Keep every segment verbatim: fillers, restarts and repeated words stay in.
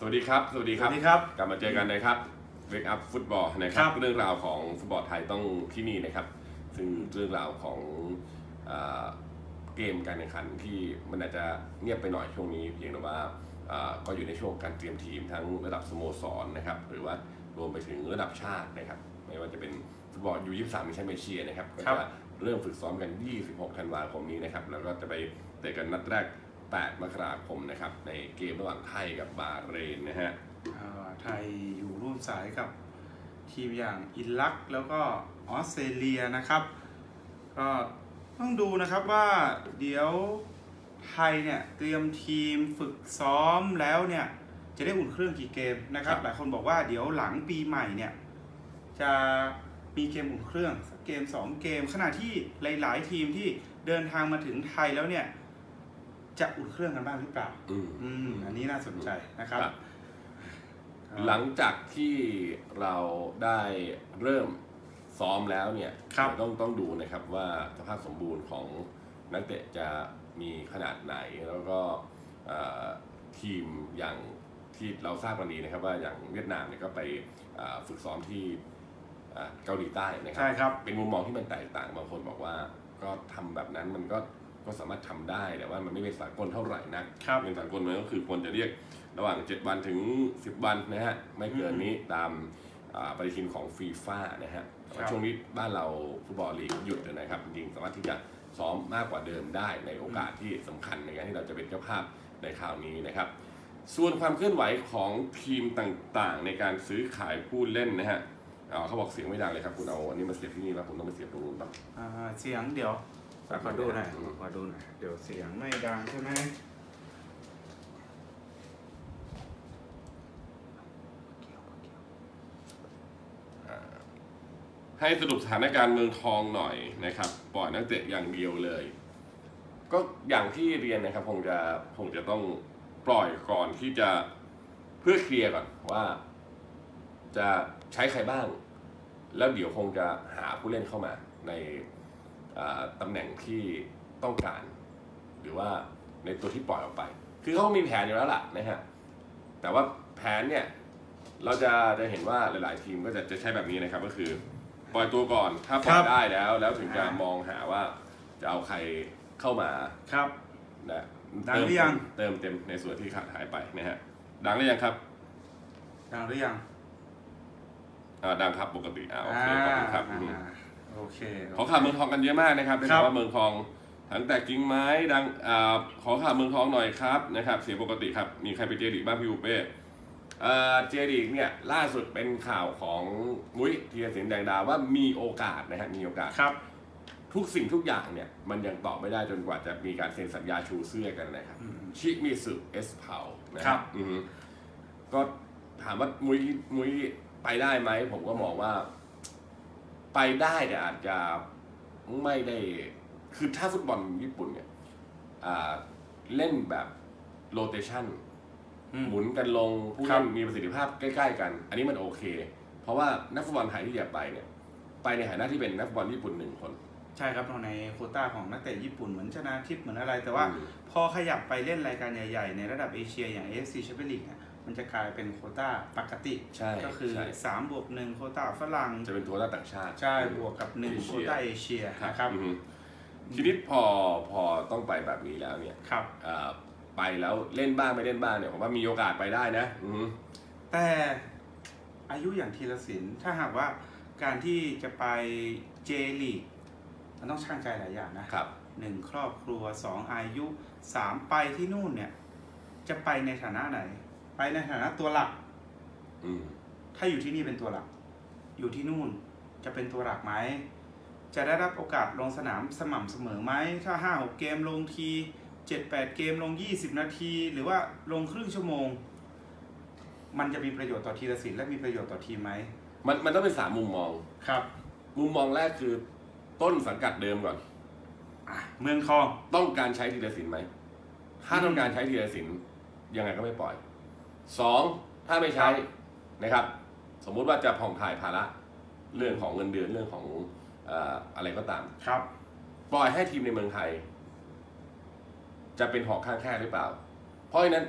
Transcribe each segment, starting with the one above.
วัสดีครับสวัสดีครับสวัสดีครับกลับมาเจอกันนะครับ Wake Up Football นะครับเรื่องราวของฟุตบอลไทยต้องที่นี่นะครับซึ่งเรื่องราวของเกมการแข่งขันที่มันอาจจะเงียบไปหน่อยช่วงนี้เพียงแต่ว่าก็อยู่ในช่วงการเตรียมทีมทั้งระดับสโมสรนะครับหรือว่ารวมไปถึงระดับชาตินะครับไม่ว่าจะเป็นฟุตบอล ยู ยี่สิบสาม ในแชมเปี้ยนชิพนะครับก็จะเริ่มฝึกซ้อมกันยี่สิบหกธันวาคมนี้นะครับแล้วก็จะไปเตะกันนัดแรกแปดมกราคมนะครับในเกมระหว่างไทยกับบาห์เรนนะฮะไทยอยู่ร่วมสายกับทีมอย่างอิรักแล้วก็ออสเตรเลียนะครับก็ต้องดูนะครับว่าเดี๋ยวไทยเนี่ยเตรียมทีมฝึกซ้อมแล้วเนี่ยจะได้อุ่นเครื่องกี่เกมนะครับหลายคนบอกว่าเดี๋ยวหลังปีใหม่เนี่ยจะมีเกมอุ่นเครื่องสักเกมสองเกมขณะที่หลายๆทีมที่เดินทางมาถึงไทยแล้วเนี่ยจะอุ่นเครื่องกันบ้างหรือเปล่าอืมอืมอันนี้น่าสนใจนะครับหลังจากที่เราได้เริ่มซ้อมแล้วเนี่ยต้องต้องดูนะครับว่าสภาพสมบูรณ์ของนักเตะจะมีขนาดไหนแล้วก็ทีมอย่างที่เราทราบกันดีนะครับว่าอย่างเวียดนามเนี่ยก็ไปฝึกซ้อมที่เกาหลีใต้นะครับเป็นมุมมองที่มันแตกต่างบางคนบอกว่าก็ทำแบบนั้นมันก็ก็สามารถทำได้แต่ว่ามันไม่เป็นสากลเท่าไหร่นักเป็นสากลมันก็คือควรจะเรียกระหว่างเจ็ดวันถึงสิบวันนะฮะไม่เกินนี้ตามปฏิทินของฟีฟ่านะฮะช่วงนี้บ้านเราฟุตบอลลีกหยุดนะครับจริงๆสามารถที่จะซ้อมมากกว่าเดิมได้ในโอกาสที่สำคัญในการที่เราจะเป็นเจ้าภาพในคราวนี้นะครับส่วนความเคลื่อนไหวของทีมต่างๆในการซื้อขายผู้เล่นนะฮะเขาบอกเสียงไม่ดังเลยครับคุณเอาอันนี้มาเสียบที่นี่แล้วผมต้องไปเสียบตรงนู้นป่ะเสียงเดี๋ยวขอดูหน่อยขอดูหน่อยเดี๋ยวเสียงไม่ดังใช่ไหมให้สรุปสถานการณ์เมืองทองหน่อยนะครับปล่อยนักเตะอย่างเดียวเลยก็อย่างที่เรียนนะครับคงจะคงจะต้องปล่อยก่อนที่จะเพื่อเคลียร์ก่อนว่าจะใช้ใครบ้างแล้วเดี๋ยวคงจะหาผู้เล่นเข้ามาในตำแหน่งที่ต้องการหรือว่าในตัวที่ปล่อยออกไปคือเขามีแผนอยู่แล้วล่ะนะฮะแต่ว่าแผนเนี่ยเราจะจะเห็นว่าหลายๆทีมก็จะจะใช้แบบนี้นะครับก็คือปล่อยตัวก่อนถ้าปล่อยได้แล้วแล้วถึงจะมองหาว่าจะเอาใครเข้ามาครับนะดังหรือยังเติมเต็มในส่วนที่ขาดหายไปนะฮะดังหรือยังครับดังหรือยังอ่าดังครับปกติอ่าโอเคขอบคุณครับโอเคขอข่าวเมืองทองกันเยอะมากนะครับได้ข่าวว่าเมืองทองถังแตกกิ่งไม้ดังอ่าขอข่าวเมืองทองหน่อยครับนะครับเสียงปกติครับมีใครไปเจอดีบ้างพี่อุเป้เจดีกเนี่ยล่าสุดเป็นข่าวของมุ้ยธีรศิลป์แดงดาว่ามีโอกาสนะฮะมีโอกาสครับทุกสิ่งทุกอย่างเนี่ยมันยังตอบไม่ได้จนกว่าจะมีการเซ็นสัญญาชูเสื้อกันนะครับชิมิสึเอสเพานะครับก็ถามว่ามุ้ยมุ้ยไปได้ไหมผมก็มองว่าไปได้แต่อาจจะไม่ได้คือถ้าฟุตบอลญี่ปุ่นเนี่ยเล่นแบบโรเตชันหมุนกันลงผู้เล่นมีประสิทธิภาพใกล้ๆกันอันนี้มันโอเคเพราะว่านักฟุตบอลไทยที่จะไปเนี่ยไปในฐานะที่เป็นนักฟุตบอลญี่ปุ่นหนึ่งคนใช่ครับในโควต้าของนักเตะญี่ปุ่นเหมือนชนะทิพย์เหมือนอะไรแต่ว่าพอขยับไปเล่นรายการใหญ่ๆในระดับเอเชียอย่าง เอ เอฟ ซี Champions League เนี่ยมันจะกลายเป็นโควต้าปกติก็คือสามบวกหนึ่งโควต้าฝรั่งจะเป็นโควต้าต่างชาติใช่บวกกับหนึ่งโควต้าเอเชียนะครับทีนี้พอพอต้องไปแบบนี้แล้วเนี่ยไปแล้วเล่นบ้างไม่เล่นบ้างเนี่ยผมว่ามีโอกาสไปได้นะแต่อายุอย่างธีรศิลป์ถ้าหากว่าการที่จะไปเจลีกมันต้องช่างใจหลายอย่างนะครับหนึ่งครอบครัวสองอายุสามไปที่นู่นเนี่ยจะไปในฐานะไหนไปในฐานะตัวหลักถ้าอยู่ที่นี่เป็นตัวหลักอยู่ที่นู่นจะเป็นตัวหลักไหมจะได้รับโอกาสลงสนามสม่ำเสมอไหมถ้าห้าหกเกมลงทีเจ็ดแปดเกมลงยี่สิบนาทีหรือว่าลงครึ่งชั่วโมงมันจะมีประโยชน์ต่อธีรศิลป์และมีประโยชน์ต่อทีมไหมมันมันต้องเป็นสามมุมมองครับมุมมองแรกคือต้นสังกัดเดิมก่อนอ่ะเมืองทองต้องการใช้ธีรศิลป์ไหมถ้าต้องการใช้ธีรศิลป์ยังไงก็ไม่ปล่อยสองถ้าไม่ใช้นะครับสมมุติว่าจะผ่องถ่ายภาระเรื่องของเงินเดือนเรื่องของอะไรก็ตามครับปล่อยให้ทีมในเมืองไทยจะเป็นหอกข้างแค่หรือเปล่าเพราะฉะนั้น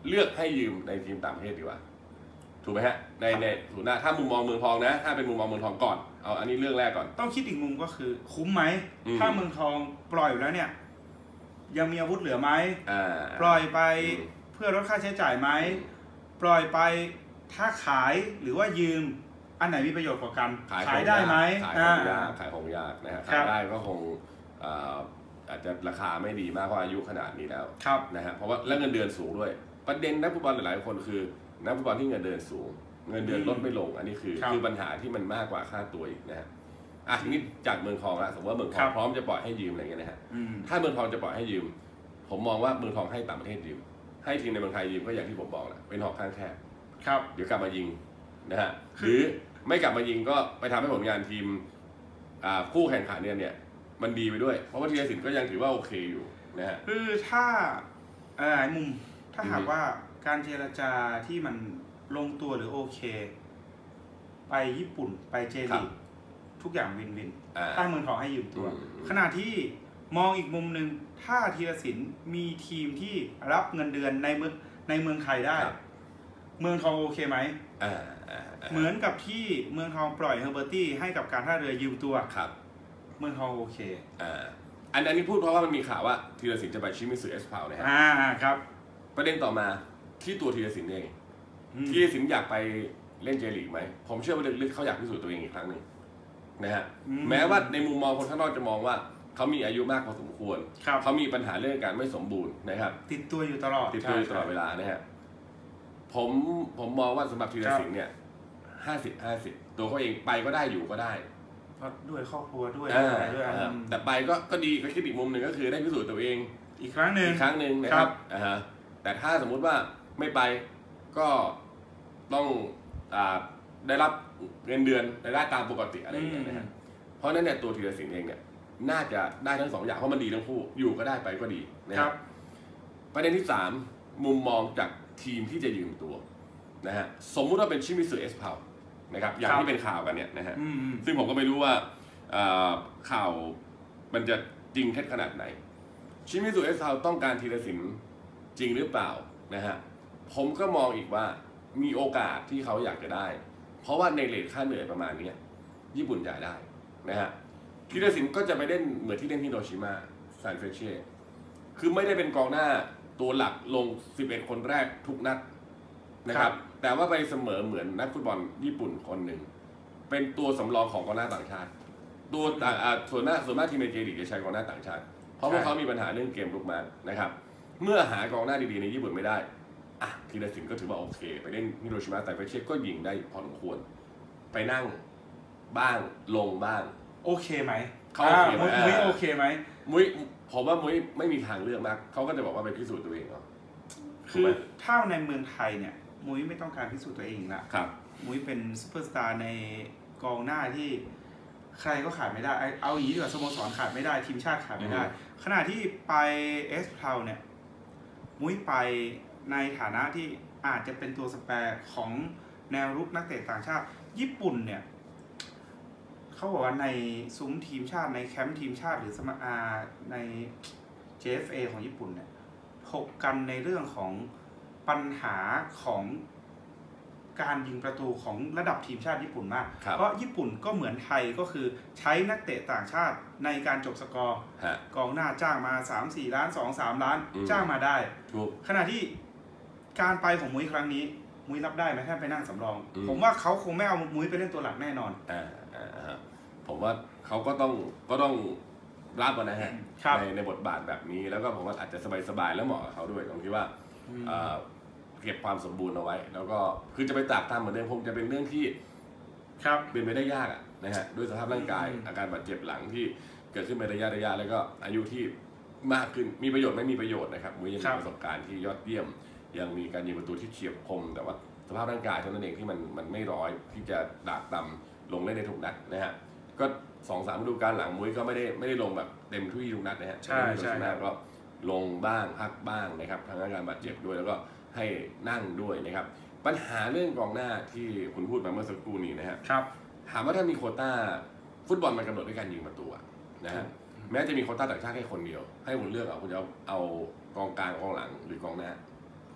เลือกให้ยืมในทีมต่างประเทศดีกว่าถูกไหมฮะในในศูนย์หน้าถ้ามุมมองเมืองทองนะถ้าเป็นมุมมองเมืองทองก่อนเอาอันนี้เรื่องแรกก่อนต้องคิดอีกมุมก็คือคุ้มไหมถ้าเมืองทองปล่อยแล้วเนี่ยยังมีอาวุธเหลือไหมปล่อยไปเพื่อลดค่าใช้จ่ายไหมปล่อยไปถ้าขายหรือว่ายืมอันไหนมีประโยชน์กว่ากันขายได้ไหมขายของยากขายของยากนะฮะขายได้ก็คงอาจจะราคาไม่ดีมากเพราะอายุขนาดนี้แล้วนะฮะเพราะว่าแล้วเงินเดือนสูงด้วยประเด็นนักฟุตบอลหลายๆคนคือนักฟุตบอลที่เงินเดือนสูงเงินเดือนลดไม่ลงอันนี้คือคือปัญหาที่มันมากกว่าค่าตัวอีกนะฮะอ่ะนี่จากเมืองทองละสมมติว่าเมืองทองพร้อมจะปล่อยให้ยืมอะไรเงี้ยนะฮะถ้าเมืองทองจะปล่อยให้ยืมผมมองว่าเมืองทองให้ต่างประเทศยืมให้ทีมในเมืองไทยยืมก็อย่างที่ผมบอกแหละเป็นหอกข้างแคบครับเดี๋ยวกลับมายิงนะฮะหรือไม่กลับมายิงก็ไปทำให้ผลงานทีมคู่แข่งขันเนี่ยเนี่ยมันดีไปด้วยเพราะว่าธีรศิลป์ก็ยังถือว่าโอเคอยู่นะฮะคือถ้าหลายมุมถ้าหากว่าการเจรจาที่มันลงตัวหรือโอเคไปญี่ปุ่นไปเจลีกทุกอย่างวินวินถ้าเมืองทองให้ยืมตัวขณะที่มองอีกมุมหนึ่งถ้าธีรศิลป์มีทีมที่รับเงินเดือนในเมืองในเมืองไทยได้เมืองทองโอเคไหมเหมือนกับที่เมืองทองปล่อยเฮอร์เบอร์ตี้ให้กับการท่าเรือยืมตัวครับเมืองทองโอเคอ่าอันนี้พูดเพราะว่ามันมีข่าวว่าธีรศิลป์จะไปชิมิสึเอสพาวนะฮะอ่าครับประเด็นต่อมาที่ตัวธีรศิลป์เองธีรศิลป์อยากไปเล่นเจลีกไหมผมเชื่อว่าลึกๆเขาอยากพิสูจน์ตัวเองอีกครั้งหนึ่งนะฮะแม้ว่าในมุมมองคนข้างนอกจะมองว่าเขามีอายุมากพอสมควรเขามีปัญหาเรื่องการไม่สมบูรณ์นะครับติดตัวอยู่ตลอดติดตัวอยู่ตลอดเวลานะฮะผมผมมองว่าสำหรับธีรศิลป์เนี่ยห้าสิบห้าสิบตัวเขาเองไปก็ได้อยู่ก็ได้เพราะด้วยครอบครัวด้วยอะไรด้วยแต่ไปก็ก็ดีก็คิดอีกมุมหนึ่งก็คือได้พิสูจน์ตัวเองอีกครั้งหนึ่งอีกครั้งหนึ่งนะครับอ่าฮะแต่ถ้าสมมุติว่าไม่ไปก็ต้องอ่าได้รับเงินเดือนรายได้ตามปกติอะไรอย่างเงี้ยนะฮะเพราะนั้นเนี่ยตัวธีรศิลป์เองเนี่ยน่าจะได้ทั้งสองอย่างเพราะมันดีทั้งคู่อยู่ก็ได้ไปก็ดีนะครับประเด็นที่สามมุมมองจากทีมที่จะยืมตัวนะฮะสมมุติว่าเป็นชิมิสึเอสพาวนะครับอย่างที่เป็นข่าวกันเนี่ยนะฮะซึ่งผมก็ไม่รู้ว่าข่าวมันจะจริงแค่ขนาดไหนชิมิสึเอสพาวต้องการธีรศิลป์จริงหรือเปล่านะฮะผมก็มองอีกว่ามีโอกาสที่เขาอยากจะได้เพราะว่าในเรทค่าเหนื่อยประมาณนี้ญี่ปุ่นจ่ายได้นะฮะธีรศิลป์ก็จะไปเล่นเหมือนที่เล่นที่โดชิมาซานเฟรเช่คือไม่ได้เป็นกองหน้าตัวหลักลงสิบเอ็ดคนแรกทุกนัดนะครับแต่ว่าไปเสมอเหมือนนักฟุตบอลญี่ปุ่นคนหนึ่งเป็นตัวสำรองของกองหน้าต่างชาติตัวส่วนหน้าส่วนมากทีมในเจลีกจะใช้กองหน้าต่างชาติเพราะพวกเขามีปัญหาเรื่องเกมลุกมานะครับเมื่อหากองหน้าดีๆในญี่ปุ่นไม่ได้อ่ะธีรศิลป์ก็ถือว่าโอเคไปเล่นฮิโรชิมาซานเฟรเช่ก็ยิงได้พอสมควรไปนั่งบ้างลงบ้างโอเคไหมเขาโอเคไหมมุ้ยโอเคไหมมุ้ยผมว่ามุ้ยไม่มีทางเลือกมากเขาก็จะบอกว่าไปพิสูจน์ตัวเองเนาะคือถ้าในเมืองไทยเนี่ยมุ้ยไม่ต้องการพิสูจน์ตัวเองละครับมุ้ยเป็นซุปเปอร์สตาร์ในกองหน้าที่ใครก็ขาดไม่ได้เอาอย่างนี้ดีกว่าสโมสรขาดไม่ได้ทีมชาติขาดไม่ได้ขณะที่ไปเอสพาวเนี่ยมุ้ยไปในฐานะที่อาจจะเป็นตัวสแปร์ของแนวรุกนักเตะต่างชาติญี่ปุ่นเนี่ยเขาบอกว่าในซุ้มทีมชาติในแคมป์ทีมชาติหรือสมาอาใน เจ เอฟ เอ ของญี่ปุ่นเนี่ยถกกันในเรื่องของปัญหาของการยิงประตูของระดับทีมชาติญี่ปุ่นมากเพราะญี่ปุ่นก็เหมือนไทยก็คือใช้นักเตะต่างชาติในการจบสกอร์กองหน้าจ้างมา สามสี่ ล้าน สอง สาม ล้านจ้างมาได้ขณะที่การไปของมุ้ยครั้งนี้มุ้ยรับได้ไหมถ้าไปนั่งสำรองผมว่าเขาคงไม่เอามุ้ยไปเล่นตัวหลักแน่นอนอ่าผมว่าเขาก็ต้องก็ต้องรับนะฮะในในบทบาทแบบนี้แล้วก็ผมว่าอาจจะสบายๆแล้วเหมาะกับเขาด้วยผมคิดว่าเก็บความสมบูรณ์เอาไว้แล้วก็คือจะไปตากตามเหมือนเดิมคงจะเป็นเรื่องที่เป็นไปได้ยากนะฮะด้วยสภาพร่างกายอาการบาดเจ็บหลังที่เกิดขึ้นเป็นระยะระยะแล้วก็อายุที่มากขึ้นมีประโยชน์ไม่มีประโยชน์นะครับมุ้ยยังมีประสบการณ์ที่ยอดเยี่ยมยังมีการยิงประตูที่เฉียบคมแต่ว่าสภาพร่างกายเท่านั้นเองที่มันมันไม่ร้อยที่จะดากตำลงเล่นในทุกนัดนะฮะก็สองสามฤดูกาลหลังมุ้ยก็ไม่ได้ไม่ได้ลงแบบเต็มที่ทุกนัดนะฮะใช่ใช่ก็ลงบ้างพักบ้างนะครับทั้งอาการบาดเจ็บด้วยแล้วก็ให้นั่งด้วยนะครับปัญหาเรื่องกองหน้าที่คุณพูดมาเมื่อสักครู่นี้นะฮะถามว่าถ้ามีโควต้าฟุตบอลมันกำหนดด้วยการยิงประตูนะฮะแม้จะมีโควต้าต่างชาติแค่คนเดียวให้คุณเลือกเอาคุณจะเอากองกลางกองหลังหรือกองหน้าผ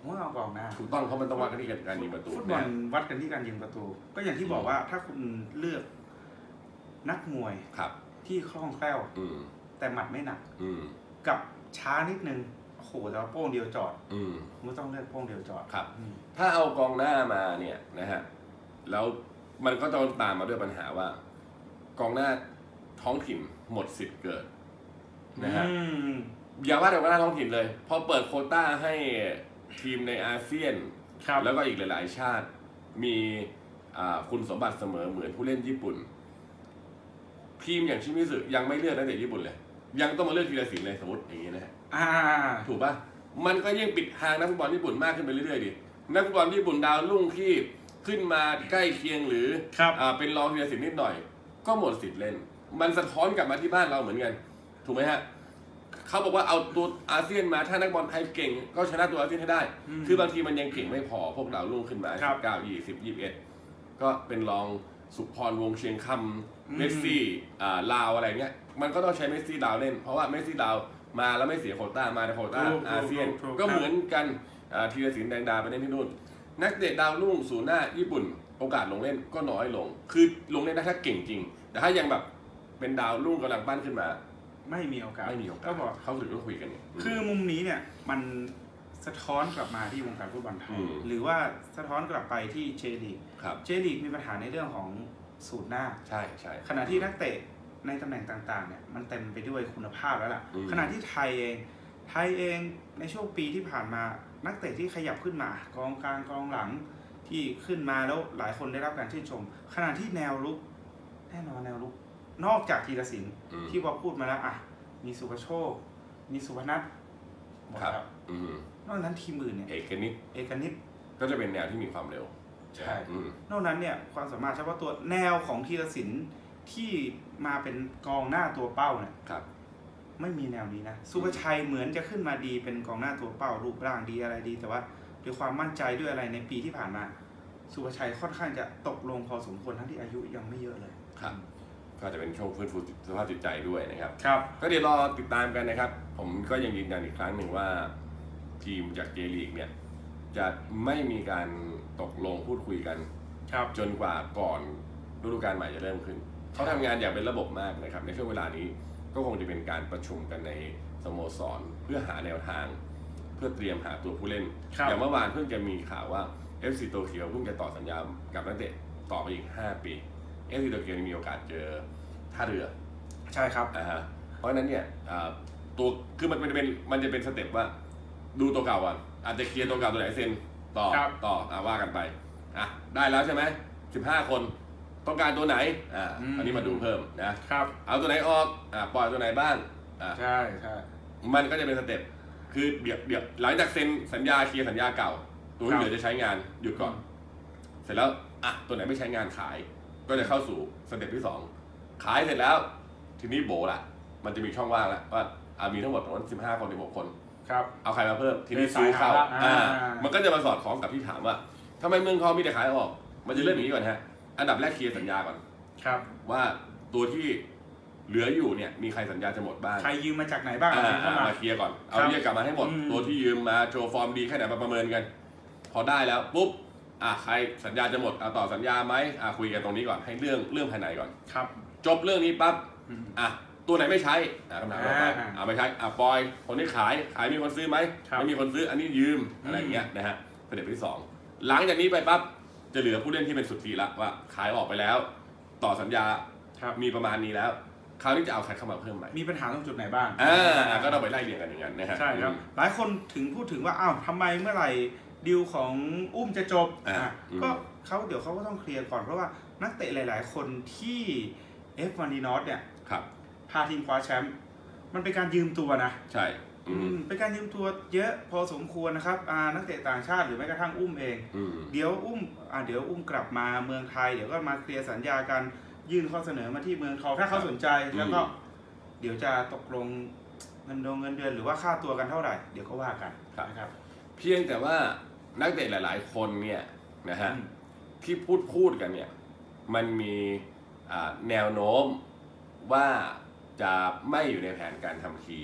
ผมว่าเอากองหน้าถูกต้องเพราะมันต้องวัดกันที่การยิงประตูฟุตบอลวัดกันที่การยิงประตูก็อย่างที่บอกว่าถ้าคุณเลือกนักมวยที่คล่องแคล่วแต่หมัดไม่หนักกับช้านิดนึงโอ้โหแต่ว่าโป้งเดียวจอดไม่ต้องเลือกโป้งเดียวจอดครับถ้าเอากองหน้ามาเนี่ยนะฮะแล้วมันก็จะตามมาด้วยปัญหาว่ากองหน้าท้องถิ่นหมดสิทธิ์เกิดนะฮะอย่าว่าแต่กองหน้าท้องถิ่นเลยพอเปิดโควต้าให้ทีมในอาเซียนแล้วก็อีกหลายๆชาติมีคุณสมบัติเสมอเหมือนผู้เล่นญี่ปุ่นทีมอย่างชิมิสึยังไม่เลือกนักเตะญี่ปุ่นเลยยังต้องมาเลือกทีละสินเลยสมมติอย่างนี้นะฮะถูกป่ะมันก็ยิ่งปิดทางนักฟุตบอลญี่ปุ่นมากขึ้นไปเรื่อยๆดินักฟุตบอลญี่ปุ่นดาวรุ่งที่ขึ้นมาใกล้เคียงหรือเป็นรองทีละสินนิดหน่อยก็หมดสิทธิ์เล่นมันสะท้อนกลับมาที่บ้านเราเหมือนกันถูกไหมฮะเขาบอกว่าเอาตัวอาเซียนมาถ้านักบอลไทยเก่งก็ชนะตัวอาเซียนให้ได้คือบางทีมันยังเก่งไม่พอพวกดาวรุ่งขึ้นมาสิบเก้า ยี่สิบ ยี่สิบเอ็ดก็เป็นรองสุพรวงเชียงคำเมสซี่ลาวอะไรเงี้ยมันก็ต้องใช้เมสซี่ดาวเล่นเพราะว่าเมสซี่ดาวมาแล้วไม่เสียโควต้ามาในโควต้าอาเซียนก็เหมือนกันทีละสินแดงดาไปเล่นที่นู่นนักเตะดาวรุ่งศูนย์หน้าญี่ปุ่นโอกาสลงเล่นก็น้อยลงคือลงเล่นได้ถ้าเก่งจริงแต่ถ้ายังแบบเป็นดาวรุ่งกำลังปั้นขึ้นมาไม่มีโอกาสไม่มีโอกาสก็บอกเขาถึงต้องคุยกันคือมุมนี้เนี่ยมันสะท้อนกลับมาที่วงการฟุตบอลไทยหรือว่าสะท้อนกลับไปที่เจลีกเจลีกมีปัญหาในเรื่องของสูตรหน้าใช่ใช่ขณะที่นักเตะในตำแหน่งต่างๆเนี่ยมันเต็มไปด้วยคุณภาพแล้วล่ะขณะที่ไทยเองไทยเองในช่วงปีที่ผ่านมานักเตะที่ขยับขึ้นมากองกลางกองหลังที่ขึ้นมาแล้วหลายคนได้รับการชื่นชมขณะที่แนวรุกแน่นอนแนวรุกนอกจากธีรศิลป์ที่ว่าพูดมาแล้วอ่ะมีสุภโชคมีสุพนัทหมดครับนอกนั้นทีมอื่นเนี่ยเอกนิตเอกนิตก็จะเป็นแนวที่มีความเร็วใช่นอกนั้นเนี่ยความสามารถเฉพาะตัวแนวของธีรศิลป์ที่มาเป็นกองหน้าตัวเป้าเนี่ยไม่มีแนวนี้นะสุภชัยเหมือนจะขึ้นมาดีเป็นกองหน้าตัวเป้ารูปร่างดีอะไรดีแต่ว่าด้วยความมั่นใจด้วยอะไรในปีที่ผ่านมาสุภชัยค่อนข้างจะตกลงพอสมควรทั้งที่อายุยังไม่เยอะเลยครับก็จะเป็นช่วงฟื้นฟูสภาพจิตใจด้วยนะครับครับก็เดี๋ยวรอติดตามกันนะครับผมก็ยังยืนยันอีกครั้งหนึ่งว่าทีมจากเจลีกเนี่ยจะไม่มีการตกลงพูดคุยกันจนกว่าก่อนฤดูกาลใหม่จะเริ่มขึ้นเขาทำงานอย่างเป็นระบบมากนะครับในช่วงเวลานี้ก็คงจะเป็นการประชุมกันในสโมสรเพื่อหาแนวทางเพื่อเตรียมหาตัวผู้เล่นอย่างเมื่อวานเพิ่งจะมีข่าวว่า เอฟ ซี โตเกียวเพิ่งจะต่อสัญญากับนักเตะต่อไปอีกห้าปี เอฟ ซี โตเกียวมีโอกาสเจอท่าเรือใช่ครับอ่าฮะเพราะฉะนั้นเนี่ยตัวคือมันจะเป็นมันจะเป็นสเต็ปว่าดูตัวเก่าก่อนอาจจะเคลียร์ตัวเก่าตัวไหนเซ็นต่อต่อว่ากันไปอ่ะได้แล้วใช่ไหมสิบห้าคนต้องการตัวไหนอ่าอันนี้มาดูเพิ่มนะครับเอาตัวไหนออกอ่าปล่อยตัวไหนบ้างอ่าใช่ใช่มันก็จะเป็นสเต็ปคือเดี๋ยวเดี๋ยวหลังจากเซ็นสัญญาเคลียร์สัญญาเก่าตัวที่เหลือจะใช้งานหยุดก่อนเสร็จแล้วอ่ะตัวไหนไม่ใช้งานขายก็จะเข้าสู่สเต็ปที่สองขายเสร็จแล้วทีนี้โบละมันจะมีช่องว่างแล้วว่าอ่ามีทั้งหมดประมาณสิบห้าคนสิบหกคนครับเอาใครมาเพิ่มทีนี้ซื้อเข้าอ่ามันก็จะมาสอดคล้องกับที่ถามว่าทำไมเมืองทองมีแต่ขายออกมันจะเริ่มอย่างนี้ก่อนฮะอันดับแรกเคลียร์สัญญาก่อนครับว่าตัวที่เหลืออยู่เนี่ยมีใครสัญญาจะหมดบ้างใครยืมมาจากไหนบ้างมาเคลียร์ก่อนเอาเรียกกลับมาให้หมดตัวที่ยืมมาโชว์ฟอร์มดีแค่ไหนมาประเมินกันพอได้แล้วปุ๊บอ่ะใครสัญญาจะหมดเอาต่อสัญญาไหมอ่ะคุยกันตรงนี้ก่อนให้เรื่องเรื่องภายในก่อนครับจบเรื่องนี้ปั๊บอ่ะตัวไหนไม่ใช้อ่ะคำถามต่อไปอ่ะไม่ใช้อ่ะปล่อยคนที่ขายขายมีคนซื้อไหมไม่มีคนซื้ออันนี้ยืมอะไรอย่างเงี้ยนะฮะสเต็ปที่สองหลังจากนี้ไปปั๊บจะเหลือผู้เล่นที่เป็นสุดทีละว่าขายออกไปแล้วต่อสัญญามีประมาณนี้แล้วคราวนี้จะเอาใครเข้ามาเพิ่มไหมมีปัญหาตรงจุดไหนบ้างอ่าก็ต้องไปไล่เรียงกันอย่างนั้นนะฮะใช่ครับหลายคนถึงพูดถึงว่าอ้าวทำไมเมื่อไหร่ดีลของอุ้มจะจบอ่ะก็เขาเดี๋ยวเขาก็ต้องเคลียร์ก่อนเพราะว่านักเตะหลายๆคนที่ เอฟ วัน ดี นอต เนี่ยพาทีมคว้าแชมป์มันเป็นการยืมตัวนะใช่เป็นการยืมตัวเยอะพอสมควรนะครับนักเตะต่างชาติหรือแม้กระทั่งอุ้มเองเดี๋ยวอุ้มเดี๋ยวอุ้มกลับมาเมืองไทยเดี๋ยวก็มาเคลียร์สัญญากันยื่นข้อเสนอมาที่เมืองทองถ้าเขาสนใจแล้วก็เดี๋ยวจะตกลงเงินดงเงินเดือนหรือว่าค่าตัวกันเท่าไหร่เดี๋ยวก็ว่ากันนะครับเพียงแต่ว่านักเตะหลายๆคนเนี่ยนะฮะที่พูดพูดกันเนี่ยมันมีแนวโน้มว่าจะไม่อยู่ในแผนการทำทีม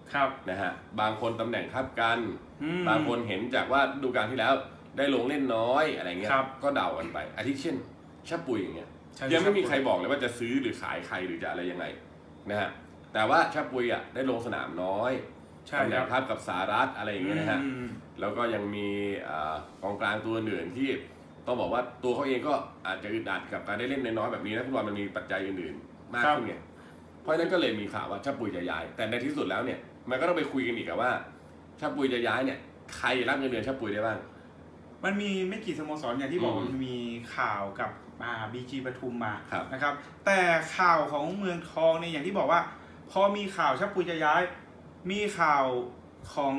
นะฮะบางคนตำแหน่งทับกันบางคนเห็นจากว่าดูการที่แล้วได้ลงเล่นน้อยอะไรเงี้ยก็เดากันไปอาทิเช่นชาปุยอย่างเงี้ยยังไม่มีใครบอกเลยว่าจะซื้อหรือขายใครหรือจะอะไรยังไงนะฮะแต่ว่าชาปุยอ่ะได้ลงสนามน้อยตำแหน่งทับกับสหรัฐอะไรอย่างเงี้ยนะฮะแล้วก็ยังมีกองกลางตัวอื่นที่ต้องบอกว่าตัวเขาเองก็อาจจะอึดอัดกับการได้เล่นน้อยแบบนี้นะฟุตบอลมันมีปัจจัยอื่นๆมากขึ้นไงเพราะฉะนั้นก็เลยมีข่าวว่าชาปุยจะย้ายแต่ในที่สุดแล้วเนี่ยมันก็ต้องไปคุยกันอีกว่าชาปุยจะย้ายเนี่ยใครรับเงินเดือนชาปุยได้บ้างมันมีไม่กี่สโมสรอย่างที่บอกมันมีข่าวกับบีจีปทุมมานะครับแต่ข่าวของเมืองทองเนี่ยอย่างที่บอกว่าพอมีข่าวชาปุยจะย้ายมีข่าวของ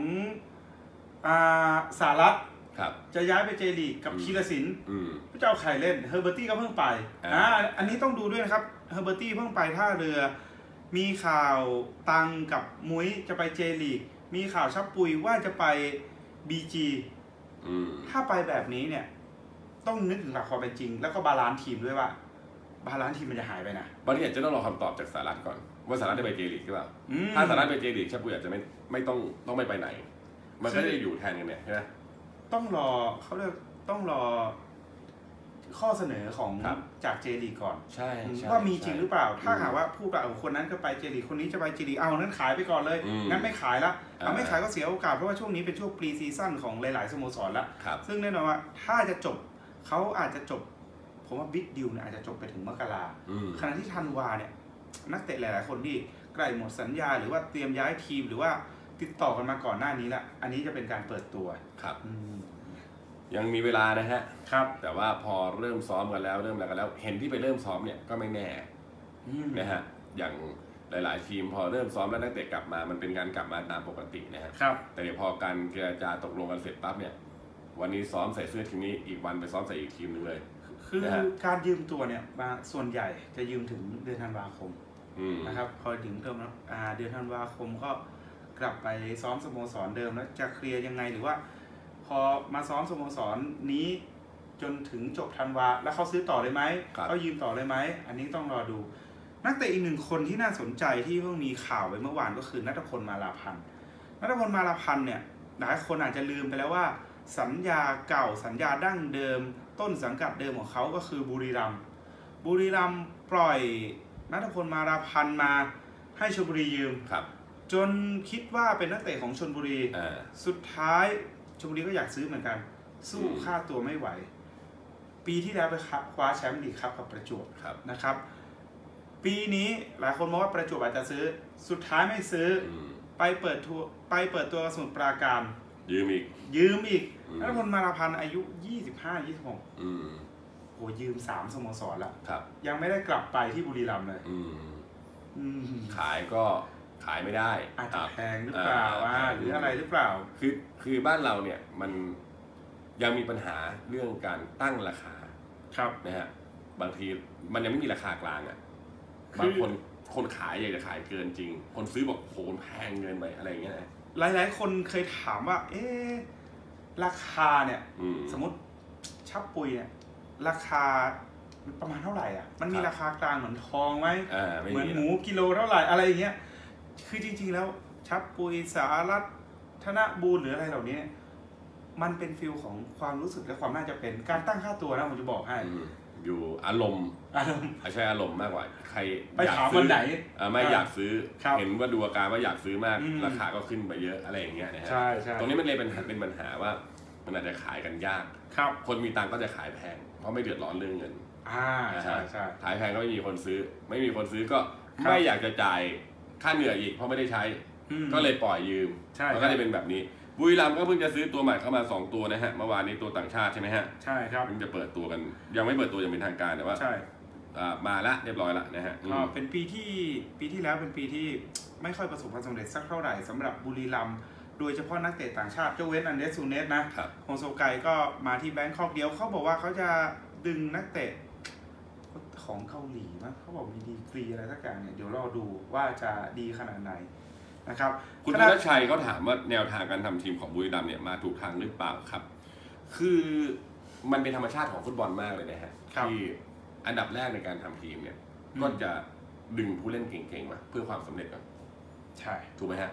สหรัฐจะย้ายไปเจลีกกับธีรศิลป์พระเจ้าไข่เล่นเฮอร์เบอร์ตี้ก็เพิ่งไปอ่าอันนี้ต้องดูด้วยนะครับเฮอร์เบอร์ตี้เพิ่งไปท่าเรือมีข่าวตังกับมุ้ยจะไปเจลีกมีข่าวชับปุยว่าจะไปบีจีถ้าไปแบบนี้เนี่ยต้องนึกถึงหลักความเป็นจริงแล้วก็บาลานซ์ทีมด้วยว่าบาลานซ์ทีมมันจะหายไปนะบางทีอาจจะต้องรอคำตอบจากสหรัฐก่อนว่าสหรัฐจะไปเจลีกหรือเปล่าถ้าสหรัฐไปเจลีกชับปุยอาจจะไม่ไม่ต้องต้องไม่ไปไหนมันก็จะอยู่แทนกันเนี่ยใช่ไหมต้องรอเขาเรียกต้องรอข้อเสนอของจากเจลีกก่อนใช่ว่ามีจริงหรือเปล่าถ้าหากว่าพูดแบบคนนั้นก็ไปเจลีกคนนี้จะไปเจลีกเอานั้นขายไปก่อนเลยงั้นไม่ขายละเอาไม่ขายก็เสียโอกาสเพราะว่าช่วงนี้เป็นช่วงปรีซีซั่นของหลายๆสโมสรแล้วซึ่งแน่นอนว่าถ้าจะจบเขาอาจจะจบผมว่าบิ๊กดิวเนี่ยอาจจะจบไปถึงมกราขณะที่ธันวาเนี่ยนักเตะหลายๆคนที่ใกล้หมดสัญญาหรือว่าเตรียมย้ายทีมหรือว่าติดต่อกันมาก่อนหน้านี้ละอันนี้จะเป็นการเปิดตัวครับยังมีเวลานะฮะครับแต่ว่าพอเริ่มซ้อมกันแล้วเริ่มอะไรกันแล้วเห็นที่ไปเริ่มซ้อมเนี่ยก็ไม่แน่นะฮะอย่างหลายๆทีมพอเริ่มซ้อมแล้วนักเตะกลับมามันเป็นการกลับมาตามปกตินะฮะแต่เดี๋ยวพอการเจรจาตกลงกันเสร็จปั๊บเนี่ยวันนี้ซ้อมใส่เสื้อทีมนี้อีกวันไปซ้อมใส่อีกทีมนึงเลยคือการยืมตัวเนี่ยมาส่วนใหญ่จะยืมถึงเดือนธันวาคมนะครับพอถึงเดือนเดือนธันวาคมก็กลับไปซ้อมสโมสรเดิมแล้วจะเคลียร์ยังไงหรือว่าพอมาซ้อมสโมสรนี้จนถึงจบธันวาแล้วเขาซื้อต่อเลยไหมเขายืมต่อเลยไหมอันนี้ต้องรอดูนักเตะอีกหนึ่งคนที่น่าสนใจที่เพิ่งมีข่าวไปเมื่อวานก็คือณัฐพลมาลาพันธ์ณัฐพลมาลาพันธ์เนี่ยหลายคนอาจจะลืมไปแล้วว่าสัญญาเก่าสัญญาดั้งเดิมต้นสังกัดเดิมของเขาก็คือบุรีรัมย์บุรีรัมย์ปล่อยณัฐพลมาลาพันธ์มาให้ชลบุรียืมจนคิดว่าเป็นนักเตะของชลบุรีสุดท้ายชลบุรีก็อยากซื้อเหมือนกันสู้ค่าตัวไม่ไหวปีที่แล้วไปคว้าแชมป์ลีกครับกับประจวบนะครับปีนี้หลายคนมองว่าประจวบอาจจะซื้อสุดท้ายไม่ซื้อไปเปิดทัวร์ไปเปิดตัวสมุทรปราการยืมอีกยืมอีกนัฐพลมาลาพันธ์อายุยี่สิบห้า ยี่สิบหกอืมโหยืมสามสโมสรแล้วยังไม่ได้กลับไปที่บุรีรัมย์เลยขายก็ขายไม่ได้อาจจะแพงหรือเปล่าหรืออะไรหรือเปล่าคือคือบ้านเราเนี่ยมันยังมีปัญหาเรื่องการตั้งราคาครับนะฮะบางทีมันยังไม่มีราคากลางอ่ะบางคนคนขายอยากจะขายเกินจริงคนซื้อบอกโหแพงเกินไปอะไรอย่างเงี้ยหลายๆคนเคยถามว่าเอ๊ะราคาเนี่ยสมมติชับปุยเนี่ยราคาประมาณเท่าไหร่อ่ะมันมีราคากลางเหมือนทองไหมเหมือนหมูกิโลเท่าไหร่อะไรอย่างเงี้ยคือจริงๆแล้วชับปุยสารัตธนบูรณ์หรืออะไรเหล่านี้มันเป็นฟิลของความรู้สึกและความน่าจะเป็นการตั้งค่าตัวนะผมจะบอกให้อยู่อารมณ์อารมณ์ใช่อารมณ์มากกว่าใครไปถามวันไหนไม่อยากซื้อเห็นว่าดูอาการว่าอยากซื้อมากราคาก็ขึ้นไปเยอะอะไรอย่างเงี้ยนะฮะตรงนี้มันเลยเป็นเป็นปัญหาว่ามันอาจจะขายกันยากคนมีตังก็จะขายแพงเพราะไม่เดือดร้อนเรื่องเงินอ่าใช่ใช่ขายแพงก็ไม่มีคนซื้อไม่มีคนซื้อก็ไม่อยากจะจ่ายค่าเหนื่อยอีกเพราะไม่ได้ใช้ก็เลยปล่อยยืมแล้วก็จะเป็นแบบนี้บุรีรัมย์ก็เพิ่งจะซื้อตัวใหม่เข้ามาสองตัวนะฮะเมื่อวานนี้ตัวต่างชาติใช่ไหมฮะใช่ครับเพิ่งจะเปิดตัวกันยังไม่เปิดตัวอย่างเป็นทางการแต่ว่าใช่มาละเรียบร้อยละนะฮะก็เป็นปีที่ปีที่แล้วเป็นปีที่ไม่ค่อยประสบความสำเร็จสักเท่าไหร่สำหรับบุรีรัมย์โดยเฉพาะนักเตะต่างชาติเจ้าเวนอันเดรสซูเนสนะโฮโซไกก็มาที่แบงคอกเดียวเขาบอกว่าเขาจะดึงนักเตะของเกาหลีมั้งเขาบอกมีดีกรีอะไรสักอย่างเนี่ยเดี๋ยวรอดูว่าจะดีขนาดไหนนะครับคุณธนชัยเขาถามว่าแนวทางการทำทีมของบุรีรัมย์เนี่ยมาถูกทางหรือเปล่าครับคือมันเป็นธรรมชาติของฟุตบอลมากเลยนะฮะที่อันดับแรกในการทำทีมเนี่ยก็จะดึงผู้เล่นเก่งๆมาเพื่อความสำเร็จก่อนใช่ถูกไหมฮะ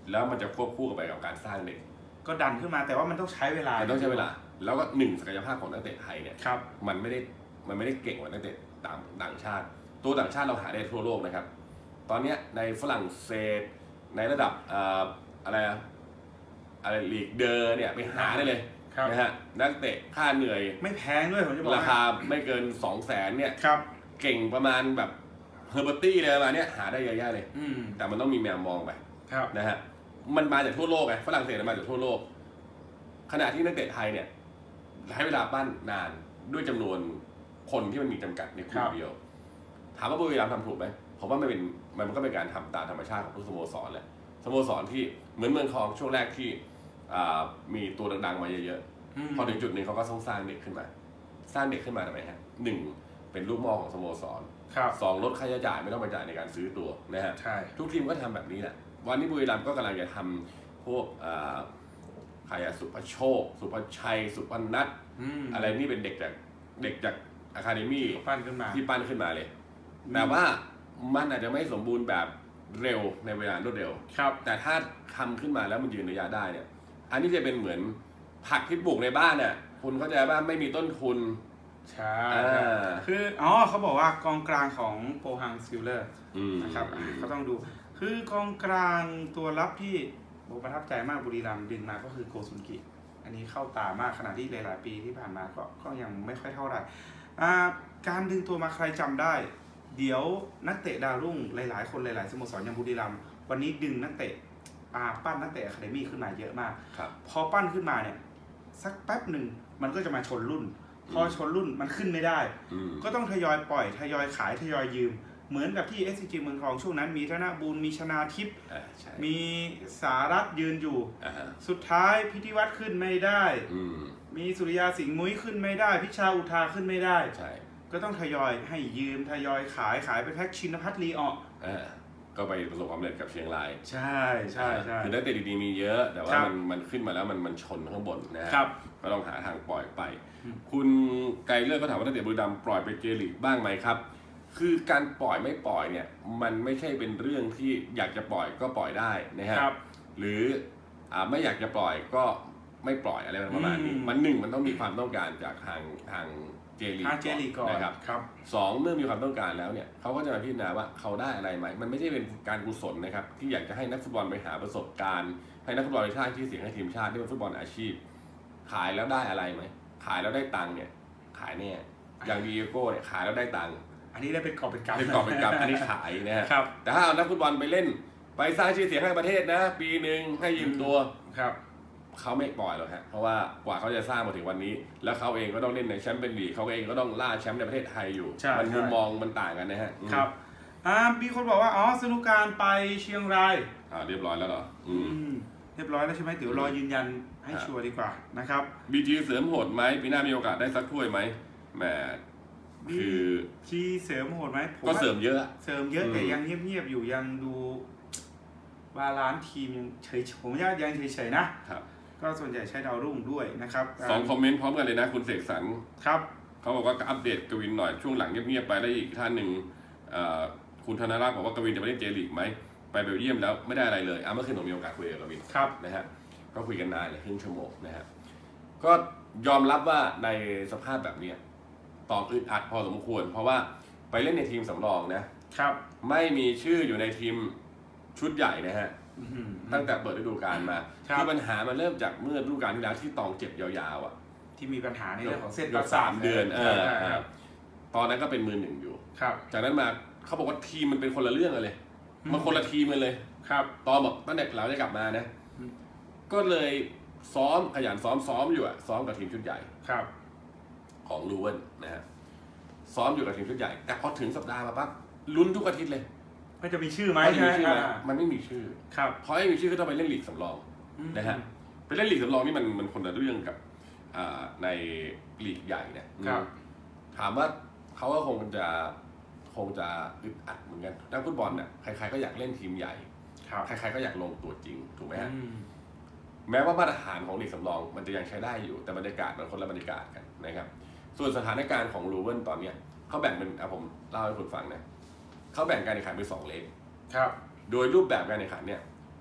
แล้วมันจะควบคู่กันไปกับการสร้างเด็กก็ดันขึ้นมาแต่ว่ามันต้องใช้เวลามันต้องใช้เวลาแล้วก็หนึ่งศักยภาพของนักเตะไทยเนี่ยมันไม่ได้มันไม่ได้เก่งกว่านักเตะต่างต่างชาติตัวต่างชาติเราหาได้ทั่วโลกนะครับตอนนี้ในฝรั่งเศสในระดับอะไรอะไรลีกเดอร์เนี่ยไปหาได้เลยนะฮะนักเตะค่าเหนื่อยไม่แพงด้วยผมจะบอกราคาไม่เกินสองแสนเนี่ยเก่งประมาณแบบเฮอร์เบอร์ตี้เลยประมาณนี้หาได้เยอะแยะเลยแต่มันต้องมีแมวมองไปนะฮะมันมาจากทั่วโลกไงฝรั่งเศสมาจากทั่วโลกขณะที่นักเตะไทยเนี่ยใช้เวลาปั้นนานด้วยจำนวนคนที่มันมีจำกัดในกลุ่มเดียวถามว่าบุรีรัมย์ทำถูกไหมผมว่ามันเป็นมันก็เป็นการทำตามธรรมชาติของทุกสโมสรแหละสโมสรที่เหมือนเมืองทองช่วงแรกที่มีตัวดังๆมาเยอะๆพอถึงจุดหนึ่งเขาก็ต้องสร้างเด็กขึ้นมาสร้างเด็กขึ้นมาทำไมฮะหนึ่งเป็นลูกหม้อของสโมสรสองลดค่าใช้จ่ายไม่ต้องไปจ่ายในการซื้อตัวนะฮะทุกทีมก็ทำแบบนี้แหละวันนี้บุรีรัมย์ก็กำลังจะทำพวกใครอะสุภโชคสุภชัยสุพนัทอะไรนี่เป็นเด็กจากเด็กจากอะคาเดมี่ปั้นขึ้นมาที่ปั้นขึ้นมาเลยแต่ว่ามันอาจจะไม่สมบูรณ์แบบเร็วในเวลารวดเร็วแต่ถ้าทำขึ้นมาแล้วมันยืนระยะได้เนี่ยอันนี้จะเป็นเหมือนผักที่ปลูกในบ้านเนี่ยคุณเข้าใจว่าไม่มีต้นทุนใช่คืออ๋อเขาบอกว่ากองกลางของโปฮังซิลเลอร์นะครับก็ต้องดูคือกองกลางตัวรับที่โบประทับใจมากบุรีรัมย์ดึงมาก็คือโกซุนกิอันนี้เข้าตามากขณะที่หลายๆปีที่ผ่านมาก็ก็ยังไม่ค่อยเท่าไหร่การดึงตัวมาใครจำได้เดี๋ยวนักเตะดาวรุ่งหลายๆคนหลายๆสโมสรอย่างบุรีรัมย์วันนี้ดึงนักเตะปั้นนักเตะอะคาเดมี่ขึ้นมาเยอะมากพอปั้นขึ้นมาเนี่ยสักแป๊บหนึ่งมันก็จะมาชนรุ่นพอชนรุ่นมันขึ้นไม่ได้ก็ต้องทยอยปล่อยทยอยขายทยอยยืมเหมือนกับที่ เอส ซี จี เมืองทองช่วงนั้นมีธนบุญมีชนาทิพย์มีสารัตน์ยืนอยู่สุดท้ายพิธีวัฒน์ขึ้นไม่ได้มีสุริยาสิงห์มุ้ยขึ้นไม่ได้พิชาอุทาขึ้นไม่ได้ก็ต้องทยอยให้ยืมทยอยขายขายไปแพ็กชินภัทรลีออกก็ไปประสบความสำเร็จกับเชียงรายใช่ใช่ใช่คือนักเตะดีๆมีเยอะแต่ว่ามันมันขึ้นมาแล้วมันมันชนข้างบนนะก็ต้องหาทางปล่อยไปคุณไกลเลิศก็ถามว่านักเตะบุรีรัมย์ปล่อยไปเจลีกบ้างไหมครับคือการปล่อยไม่ปล่อยเนี่ยมันไม่ใช่เป็นเรื่องที่อยากจะปล่อยก็ปล่อยได้นะครับหรืออ่าไม่อยากจะปล่อยก็ไม่ปล่อยอะไรประมาณนี้มันหนึ่งมันต้องมีความต้องการจากทางทางเจลีกก่อนนะครับสองเมื่อมีความต้องการแล้วเนี่ยเขาก็จะมาพิจารณาว่าเขาได้อะไรไหมมันไม่ใช่เป็นการกุศลนะครับที่อยากจะให้นักฟุตบอลไปหาประสบการณ์ให้นักฟุตบอลชาติที่เสียงให้ทีมชาติที่เป็นฟุตบอลอาชีพขายแล้วได้อะไรไหมขายแล้วได้ตังค์เนี่ยขายเนี่ยอย่างดีเอโก้เนี่ยขายแล้วได้ตังค์อันนี้ได้เป็นกอบเป็นกำเป็นกอบเป็นกำอันนี้ขายนะครับแต่ถ้าเอานักฟุตบอลไปเล่นไปสร้างชื่อเสียงให้ประเทศนะปีหนึ่งให้ยืมตัวครับเขาไม่ปล่อยหรอกฮะเพราะว่ากว่าเขาจะสร้างมาถึงวันนี้แล้วเขาเองก็ต้องเล่นในแชมป์เปี้ยนลีกเขาเองก็ต้องล่าแชมป์ในประเทศไทยอยู่มันมุมมองมันต่างกันนะฮะครับอ่ามีคนบอกว่าอ๋อสนุกการไปเชียงรายอ่าเรียบร้อยแล้วเหรออืมเรียบร้อยแล้วใช่ไหมเดี๋ยวรอยืนยันให้ชัวร์ดีกว่านะครับบีจีเสริมโหดไหมปีหน้ามีโอกาสได้สักถ้วยไหมแหมคือจีเสริมโหดไหมก็เสริมเยอะเสริมเยอะแต่ยังเงียบๆอยู่ยังดูบาลานซ์ทีมยังเฉยผมว่ายังเฉยๆนะครับก็ส่วนใหญ่ใช้ดาวรุ่งด้วยนะครับสองคอมเมนต์พร้อมกันเลยนะคุณเสกสรรครับเขาบอกว่าอัปเดตกวินหน่อยช่วงหลังเงียบๆไปได้อีกท่านหนึ่งคุณธนรักษ์บอกว่ากวินจะไปเล่นเจลีกไหมไปเบลเยียมแล้วไม่ได้อะไรเลยอ่ะเมื่อคืนผมมีโอกาสคุยกับกวินนะฮะก็คุยกันนานเลยครึ่งชั่วโมงนะฮะก็ยอมรับว่าในสภาพแบบนี้ตอบอึดอัดพอสมควรเพราะว่าไปเล่นในทีมสำรองนะครับไม่มีชื่ออยู่ในทีมชุดใหญ่นะฮะตั้งแต่เปิดฤดูกาลมาคือปัญหามันเริ่มจากเมื่อฤดูกาลที่แล้วที่ตองเจ็บยาวๆอ่ะที่มีปัญหาในเรื่องของเส้นประสาทสามเดือนเออตอนนั้นก็เป็นมือหนึ่งอยู่จากนั้นมาเขาบอกว่าทีมมันเป็นคนละเรื่องเลยมันคนละทีมกันเลยครับตอนบอกตั้งแต่เราจะกลับมานะก็เลยซ้อมขยันซ้อมซ้อมอยู่อ่ะซ้อมกับทีมชุดใหญ่ครับของลูเวนนะฮะซ้อมอยู่กับทีมชุดใหญ่แต่พอถึงสัปดาห์มาปั๊บลุ้นทุกอาทิตย์เลยมันจะมีชื่อไหมใช่ไหมมันไม่มีชื่อครับเพราะไม่มีชื่อก็ต้องไปเล่นลีกสำรองนะฮะไปเล่นลีกสำรองนี่มันมันคนละเรื่องกับในลีกใหญ่เนี่ยถามว่าเขาก็คงจะคงจะอึดอัดเหมือนกันนักฟุตบอลเนี่ยใครๆก็อยากเล่นทีมใหญ่ใครๆก็อยากลงตัวจริงถูกไหมฮะแม้ว่ามาตรฐานของลีกสำรองมันจะยังใช้ได้อยู่แต่บรรยากาศมันคนละบรรยากาศกันนะครับส่วนสถานการณ์ของลูเวนตอนนี้เขาแบ่งเป็นผมเล่าให้คุณฟังนะเขาแบ่งการแข่งขันเป็นสองเลกครับโดยรูปแบบการแข่งขันเนี่ย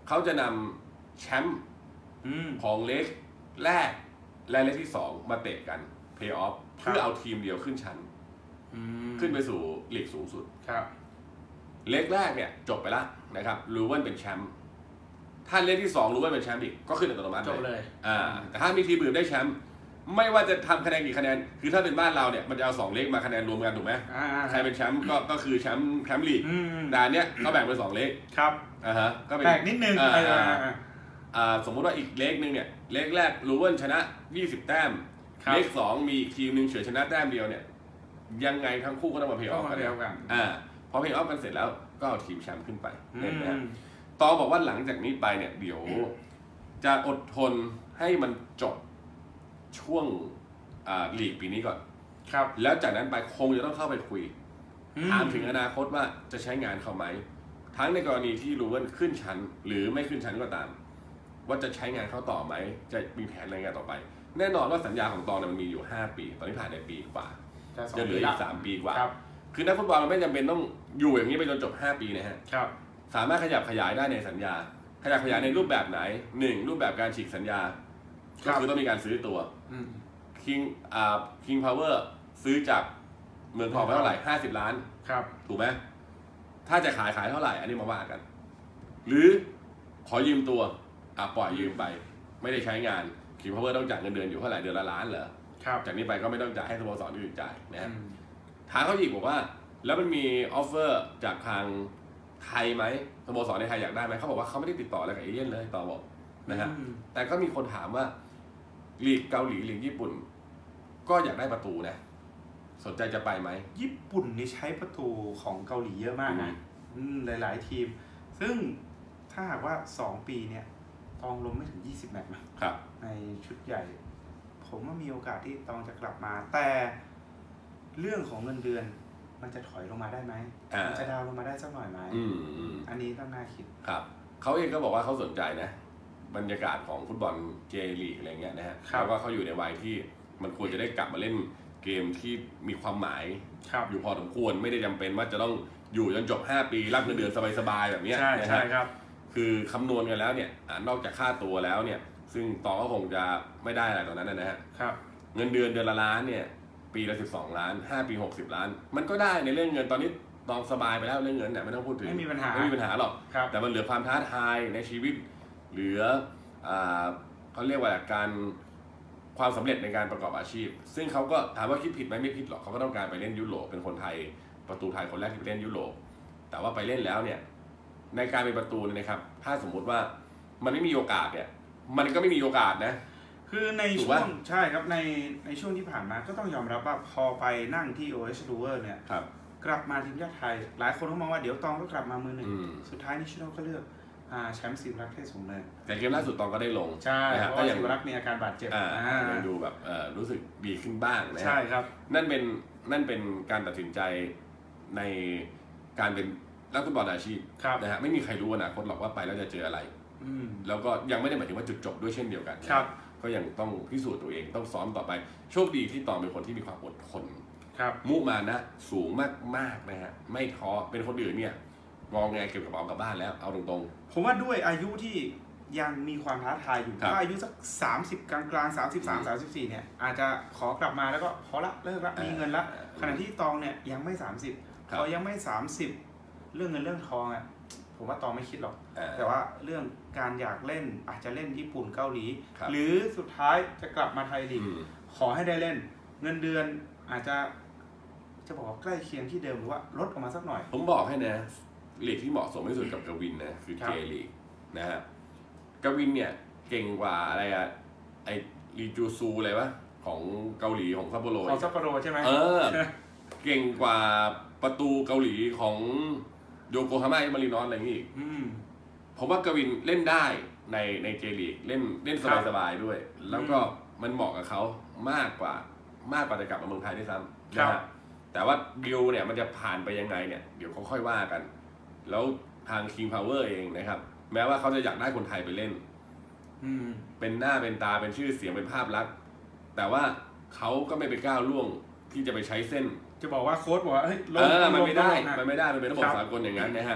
เขาจะนำแชมป์ของเล็กแรกและเล็กที่สองมาเตะกันเพลย์ออฟเพื่อเอาทีมเดียวขึ้นชั้นขึ้นไปสู่ลีกสูงสุดครับเล็กแรกเนี่ยจบไปแล้วนะครับลูเวนเป็นแชมป์ถ้าเล็กที่สองลูเวนเป็นแชมป์อีกก็ขึ้นอัตโนมัติเลยอ่าแต่ถ้ามีทีมอื่นได้แชมป์ไม่ว่าจะทำคะแนนกี่คะแนนคือถ้าเป็นบ้านเราเนี่ยมันจะเอาสองเล็กมาคะแนนรวมกันถูกไหมใครเป็นแชมป์ก็ก็คือแชมป์แชมป์ลีกแต่เนี้ยเขาแบ่งเป็นสองเล็กครับอ่าฮะก็เป็นแบ่งนิดนึงอ่าสมมติว่าอีกเล็กนึงเนี่ยเล็กแรกลูเวนชนะยี่สิบแต้มเล็กสองมีอีกทีมนึงเฉือนชนะแต้มเดียวเนี่ยยังไงทั้งคู่ก็ต้องมาเพลย์ออฟกันอ่าพอเพลย์ออฟกันเสร็จแล้วก็เอาทีมแชมป์ขึ้นไปเห็นไหมตอบอกว่าหลังจากนี้ไปเนี่ยเดี๋ยวจะอดทนให้มันจบช่วงลีกปีนี้ก่อนครับแล้วจากนั้นไปคงจะต้องเข้าไปคุยถามถึงอนาคตว่าจะใช้งานเขาไหมทั้งในกรณีที่ลูเวนขึ้นชั้นหรือไม่ขึ้นชั้นก็ตามว่าจะใช้งานเขาต่อไหมจะมีแผนอะไรงานต่อไปแน่นอนว่าสัญญาของตองมันมีอยู่ห้าปีตอนนี้ผ่านในปีกว่าจะเหลืออีกสามปีกว่าคือนักฟุตบอลมันไม่จำเป็นต้องอยู่อย่างนี้ไปจนจบห้าปีนะฮะครับสามารถขยับขยายได้ในสัญญาขยับขยายในรูปแบบไหนหนึ่งรูปแบบการฉีกสัญญาก็คือต้องมีการซื้อตัวคิงอ่าคิงพาวเวอร์ซื้อจากเมืองทองไปเท่าไหร่ห้าสิบล้านครับถูกไหมถ้าจะขายขายเท่าไหร่อันนี้มาว่ากันหรือขอยืมตัวอ่ะปล่อยยืมไปไม่ได้ใช้งานคิงพาวเวอร์ต้องจ่ายเงินเดือนอยู่เท่าไหร่เดือนละล้านเหรอครับจากนี้ไปก็ไม่ต้องจ่ายให้สโมสรอื่นจ่ายนะทางเขาอีกบอกว่าแล้วมันมีออฟเฟอร์จากทางไทยไหมสโมสรในไทยอยากได้ไหมเขาบอกว่าเขาไม่ได้ติดต่ออะไรกับเอเย่นเลยต่อบอกนะฮะแต่ก็มีคนถามว่าลีกเกาหลีลีกญี่ปุ่นก็อยากได้ประตูนะสนใจจะไปไหมญี่ปุ่นนี่ใช้ประตูของเกาหลีเยอะมากนะหลายๆทีมซึ่งถ้าหากว่าสองปีเนี่ยตองลงไม่ถึงยี่สิบแมตช์ครับในชุดใหญ่ผมว่ามีโอกาสที่ตองจะกลับมาแต่เรื่องของเงินเดือนมันจะถอยลงมาได้ไหมมันจะดาวลงมาได้สักหน่อยไหมอันนี้ต้องน่าคิดครับเขาเองก็บอกว่าเขาสนใจนะบรรยากาศของฟุตบอลเจลีกอะไรเงี้ยนะฮะแล้วก็เขาอยู่ในวัยที่มันควรจะได้กลับมาเล่นเกมที่มีความหมายอยู่พอสมควรไม่ได้จำเป็นว่าจะต้องอยู่จนจบห้าปีรับเงินเดือนสบายๆแบบนี้ใช่ใช่ครับคือคำนวณกันแล้วเนี่ยนอกจากค่าตัวแล้วเนี่ยซึ่งตองก็คงจะไม่ได้อะไรตอนนั้นนะฮะเงินเดือนเดือนละล้านเนี่ยปีละสิบสองล้านห้าปีหกสิบล้านมันก็ได้ในเรื่องเงินตอนนี้ตองสบายไปแล้วเรื่องเงินเนี่ยไม่ต้องพูดถึงไม่มีปัญหาไม่มีปัญหาหรอกแต่มันเหลือความท้าทายในชีวิตเหลือเขาเรียกว่าการความสำเร็จในการประกอบอาชีพซึ่งเขาก็ถามว่าคิดผิดไหมไม่ผิดหรอกเขาก็ต้องการไปเล่นยุโรปเป็นคนไทยประตูไทยคนแรกที่ไปเล่นยุโรปแต่ว่าไปเล่นแล้วเนี่ยในการเป็นประตูเนี่ยนะครับถ้าสมมุติว่ามันไม่มีโอกาสเนี่ยมันก็ไม่มีโอกาสนะคือในช่วงใช่ครับในในช่วงที่ผ่านมาก็ต้องยอมรับว่าพอไปนั่งที่ โอ เอช Dover เนี่ยกลับมาทีมชาติไทยหลายคนก็มองว่าเดี๋ยวตองก็กลับมามือหนึ่งสุดท้ายนิชิโน่ก็เลือกแชมป์ศิวรักษ์เทศสูงเลยแต่เกมล่าสุดตองก็ได้ลงใช่เพราะว่าศิวรักษ์มีอาการบาดเจ็บยังดูแบบรู้สึกดีขึ้นบ้างนะใช่ครับนั่นเป็นนั่นเป็นการตัดสินใจในการเป็นนักฟุตบอลอาชีพนะฮะไม่มีใครรู้อนาคตหรอกว่าไปแล้วจะเจออะไรแล้วก็ยังไม่ได้หมายถึงว่าจุดจบด้วยเช่นเดียวกันก็ยังต้องพิสูจน์ตัวเองต้องซ้อมต่อไปโชคดีที่ตองเป็นคนที่มีความอดทนมุ่งมานะสูงมากๆนะฮะไม่ท้อเป็นคนอื่นเนี่ยมองไงเก็บกระเป๋ากลับบ้านแล้วเอาตรงๆผมว่าด้วยอายุที่ยังมีความท้าทายอยู่ถ้าอายุสักสามสิบกลางๆสามสิบสาม สามสิบสี่เนี่ยอาจจะขอกลับมาแล้วก็พอละเลิกละมีเงินละขณะที่ตองเนี่ยยังไม่สามสิบพอยังไม่สามสิบเรื่องเงินเรื่องทองอ่ะผมว่าตองไม่คิดหรอกแต่ว่าเรื่องการอยากเล่นอาจจะเล่นญี่ปุ่นเกาหลีหรือสุดท้ายจะกลับมาไทยลีกขอให้ได้เล่นเงินเดือนอาจจะจะบอกว่าใกล้เคียงที่เดิมหรือว่าลดออกมาสักหน่อยผมบอกให้นะลีกที่เหมาะสมที่สุดกับกวินนะคือเจลีกนะฮะกวินเนี่ยเก่งกว่าอะไรอะไอรีจูซูอะไรวะของเกาหลีของซัปโปโรของซัปโปโรใช่ไหมเออเก่งกว่าประตูเกาหลีของโยโกฮาม่ามารินอสอะไรอย่างนี้ผมว่ากวินเล่นได้ในในเจลีกเล่นเล่นสบายๆด้วยแล้วก็มันเหมาะกับเขามากกว่ามากกว่าจะกลับมาเมืองไทยด้วยซ้ำนะฮะแต่ว่าดิวเนี่ยมันจะผ่านไปยังไงเนี่ยเดี๋ยวเขาค่อยว่ากันแล้วทาง King Power เองนะครับแม้ว่าเขาจะอยากได้คนไทยไปเล่นเป็นหน้าเป็นตาเป็นชื่อเสียงเป็นภาพลักษณ์แต่ว่าเขาก็ไม่ไปก้าวล่วงที่จะไปใช้เส้นจะบอกว่าโค้ชบอกว่าเฮ้ยเออมันไม่ได้มันไม่ได้มันเป็นระบบสากลอย่างนั้นนะฮะ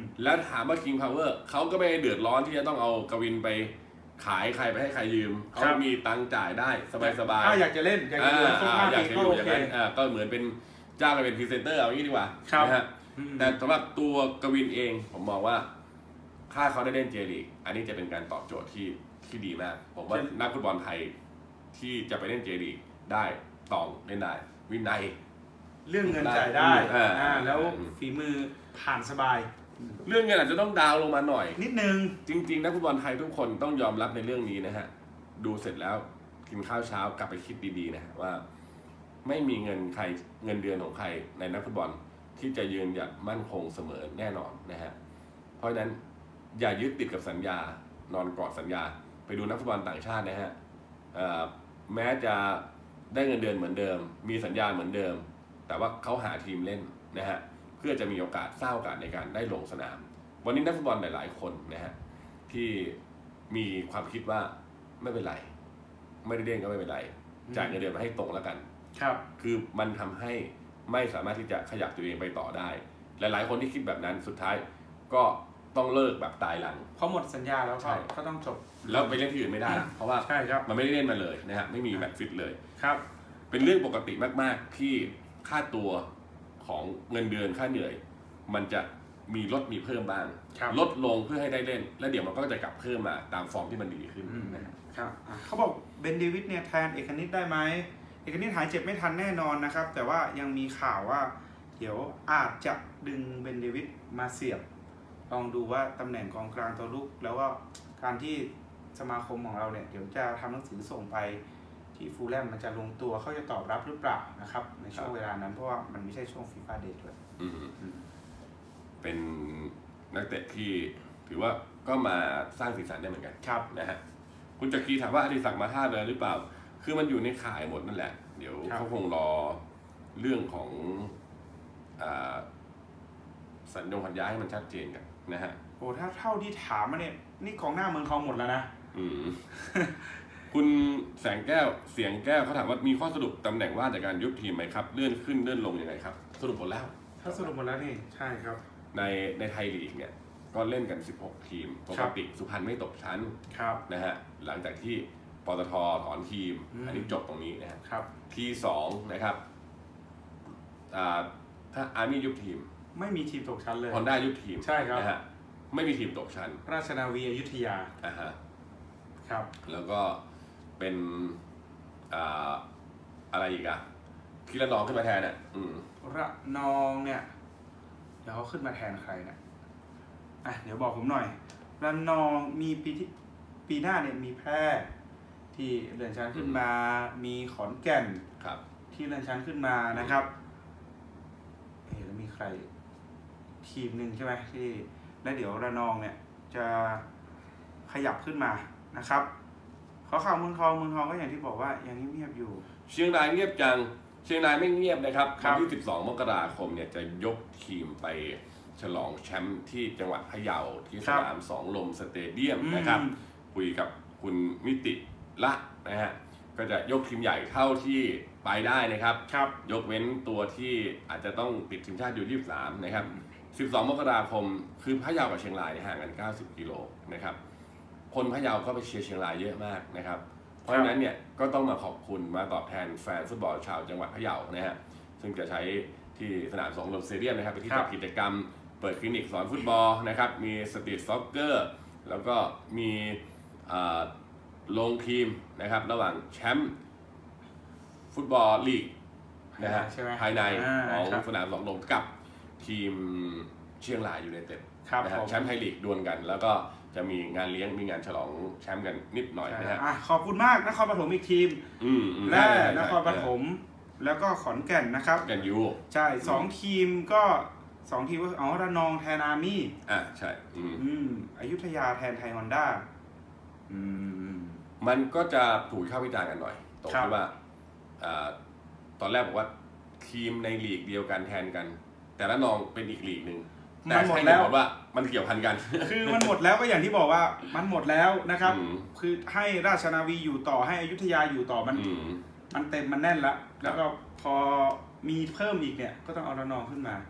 แล้วถามว่า King Power เขาก็ไม่เดือดร้อนที่จะต้องเอากวินไปขายใครไปให้ใครยืมเขามีตังค์จ่ายได้สบายๆถ้าอยากจะเล่นอยากจะอยู่ครบห้าปีก็โอเคก็เหมือนเป็นจ้างเป็นพรีเซนเตอร์เอาอย่างนี้ดีกว่านะฮะแต่สำหรับตัวกวินเองผมมองว่าถ้าเขาได้เล่นเจลีกอันนี้จะเป็นการตอบโจทย์ที่ที่ดีมากผมว่านักฟุตบอลไทยที่จะไปเล่นเจลีกได้ต้องเล่นได้วินัยเรื่องเงินจ่ายได้อ่าแล้วฝีมือผ่านสบายเรื่องเงินอาจจะต้องดาวลงมาหน่อยนิดนึงจริงๆนักฟุตบอลไทยทุกคนต้องยอมรับในเรื่องนี้นะฮะดูเสร็จแล้วกินข้าวเช้ากลับไปคิดดีๆนะว่าไม่มีเงินใครเงินเดือนของใครในนักฟุตบอลที่จะยืนหยัดมั่นคงเสมอแน่นอนนะฮะเพราะฉะนั้นอย่ายึดติดกับสัญญานอนกอดสัญญาไปดูนักฟุตบอลต่างชาตินะฮะแม้จะได้เงินเดือนเหมือนเดิมมีสัญญาเหมือนเดิมแต่ว่าเขาหาทีมเล่นนะฮะเพื่อจะมีโอกาสสร้างโอกาสในการได้ลงสนามวันนี้นักฟุตบอลหลายๆคนนะฮะที่มีความคิดว่าไม่เป็นไรไม่ได้เล่นก็ไม่เป็นไรจ่ายเงินเดือนมาให้ตรงแล้วกันครับคือมันทำให้ไม่สามารถที่จะขยับตัวเองไปต่อได้หลายๆคนที่คิดแบบนั้นสุดท้ายก็ต้องเลิกแบบตายหลังเพราะหมดสัญญาแล้วก็ต้องจบแล้วไปเล่นที่อื่นไม่ได้เพราะว่ามันไม่ได้เล่นมาเลยนะฮะไม่มีแมตช์ฟิตเลยครับเป็นเรื่องปกติมากๆที่ค่าตัวของเงินเดือนค่าเหนื่อยมันจะมีลดมีเพิ่มบ้างลดลงเพื่อให้ได้เล่นแล้วเดี๋ยวมันก็จะกลับเพิ่มมาตามฟอร์มที่มันดีขึ้นนะครับเขาบอกเบนเดวิดเนี่ยแทนเอกนิตได้ไหมเอกนิตหายเจ็บไม่ทันแน่นอนนะครับแต่ว่ายังมีข่าวว่าเดี๋ยวอาจจะดึงเบนเดวิดมาเสียบลองดูว่าตำแหน่งกองกลางตัวลุกแล้วก็การที่สมาคมของเราเนี่ยเดี๋ยวจะทำหนังสือส่งไปที่ฟูลแลมมันจะลงตัวเขาจะตอบรับหรือเปล่านะครับในช่วงเวลานั้นเพราะว่ามันไม่ใช่ช่วงฟีฟ่าเดย์ด้วยเป็นนักเตะที่ถือว่าก็มาสร้างสีสันได้เหมือนกันนะฮะคุณจักรีถามว่าอดิศักดิ์มาท่าเลยหรือเปล่าคือมันอยู่ในข่ายหมดนั่นแหละเดี๋ยวเขาคงรอเรื่องของสัญญาสัญญาให้มันชัดเจนกันนะฮะโอ้ถ้าเท่าที่ถามมาเนี่ยนี่กองหน้าเมืองทองหมดแล้วนะคุณแสงแก้วเสียงแก้วเขาถามว่ามีข้อสรุปตำแหน่งว่าจากการยุบทีมไหมครับเลื่อนขึ้นเลื่อนลงยังไงครับสรุปหมดแล้วถ้าสรุปหมดแล้วนี่ใช่ครับในในไทยลีกเนี่ยก็เล่นกันสิบหกทีมปกติสุพรรณไม่ตกชั้นนะฮะหลังจากที่ปตท.ถอนทีมอันนี้จบตรงนี้นะครับทีสองนะครับถ้าอาร์มี่ยุบทีมไม่มีทีมตกชั้นเลยฮอนด้ายุบทีมใช่ครับนะฮะไม่มีทีมตกชั้นราชนาวีอยุธยาอ่าฮะครับแล้วก็เป็นอ่าอะไรอีกอะทีละนองขึ้นมาแทนเนี่ยระนองเนี่ยเดี๋ยวเขาขึ้นมาแทนใครเนี่ยอ่ะเดี๋ยวบอกผมหน่อยระนองมีปีที่ปีหน้าเนี่ยมีแพร่ที่เลื่อนชั้นขึ้นมามีขอนแก่นครับที่เลื่อนชั้นขึ้นมานะครับเอ๊ะแล้วมีใครทีมหนึ่งใช่ไหมที่แล้วเดี๋ยวระนองเนี่ยจะขยับขึ้นมานะครับเขาข่าวเมืองทองเมืองทองก็อย่างที่บอกว่ายังเงียบอยู่เชียงรายเงียบจังเชียงรายไม่เงียบนะครับวันที่สิบสองมกราคมเนี่ยจะยกทีมไปฉลองแชมป์ที่จังหวัดพะเยาที่สนามสองลมสเตเดียมนะครับคุยกับคุณมิติละนะฮะก็จะยกทีมใหญ่เท่าที่ไปได้นะครับยกเว้นตัวที่อาจจะต้องติดทีมชาติอยู่ยี่สิบสามนะครับสิบสองมกราคมคือพะเยากับเชียงรายห่างกันเก้าสิบกิโลนะครับคนพะเยาก็ไปเชียร์เชียงรายเยอะมากนะครับเพราะฉะนั้นเนี่ยก็ต้องมาขอบคุณมาตอบแทนแฟนฟุตบอลชาวจังหวัดพะเยานะฮะซึ่งจะใช้ที่สนามสองลมสเตเดียมนะครับเป็นที่จัดกิจกรรมเปิดคลินิกสอนฟุตบอลนะครับมีสตรีทซ็อกเกอร์แล้วก็มีลงทีมนะครับระหว่างแชมป์ฟุตบอลลีกนะฮะภายในของสนามสองลมกับทีมเชียงรายยูไนเต็ดนะฮะแชมป์ไทยลีกดวลกันแล้วก็จะมีงานเลี้ยงมีงานฉลองแชมป์กันนิดหน่อยนะฮะขอบคุณมากนครปฐมอีกทีมและนครปฐมแล้วก็ขอนแก่นนะครับแก่นยูใช่สองทีมก็สองทีมก็อ๋อระนองแทนอาร์มี่อ่าใช่อืมอยุธยาแทนไทยฮอนด้าอืมมันก็จะถูกเข้าวิจารณ์กันหน่อยตรงที่ว่าอ่าตอนแรกบอกว่าทีมในลีกเดียวกันแทนกันแต่ระนองเป็นอีกลีกหนึ่งมันหมดแล้วว่ามันเกี่ยวพันกันคือมันหมดแล้วก็อย่างที่บอกว่ามันหมดแล้วนะครับคือให้ราชนาวีอยู่ต่อให้อยุธยาอยู่ต่อมันมันเต็มมันแน่นแล้วแล้วก็พอมีเพิ่มอีกเนี่ยก็ต้องเอาระนองขึ้นมา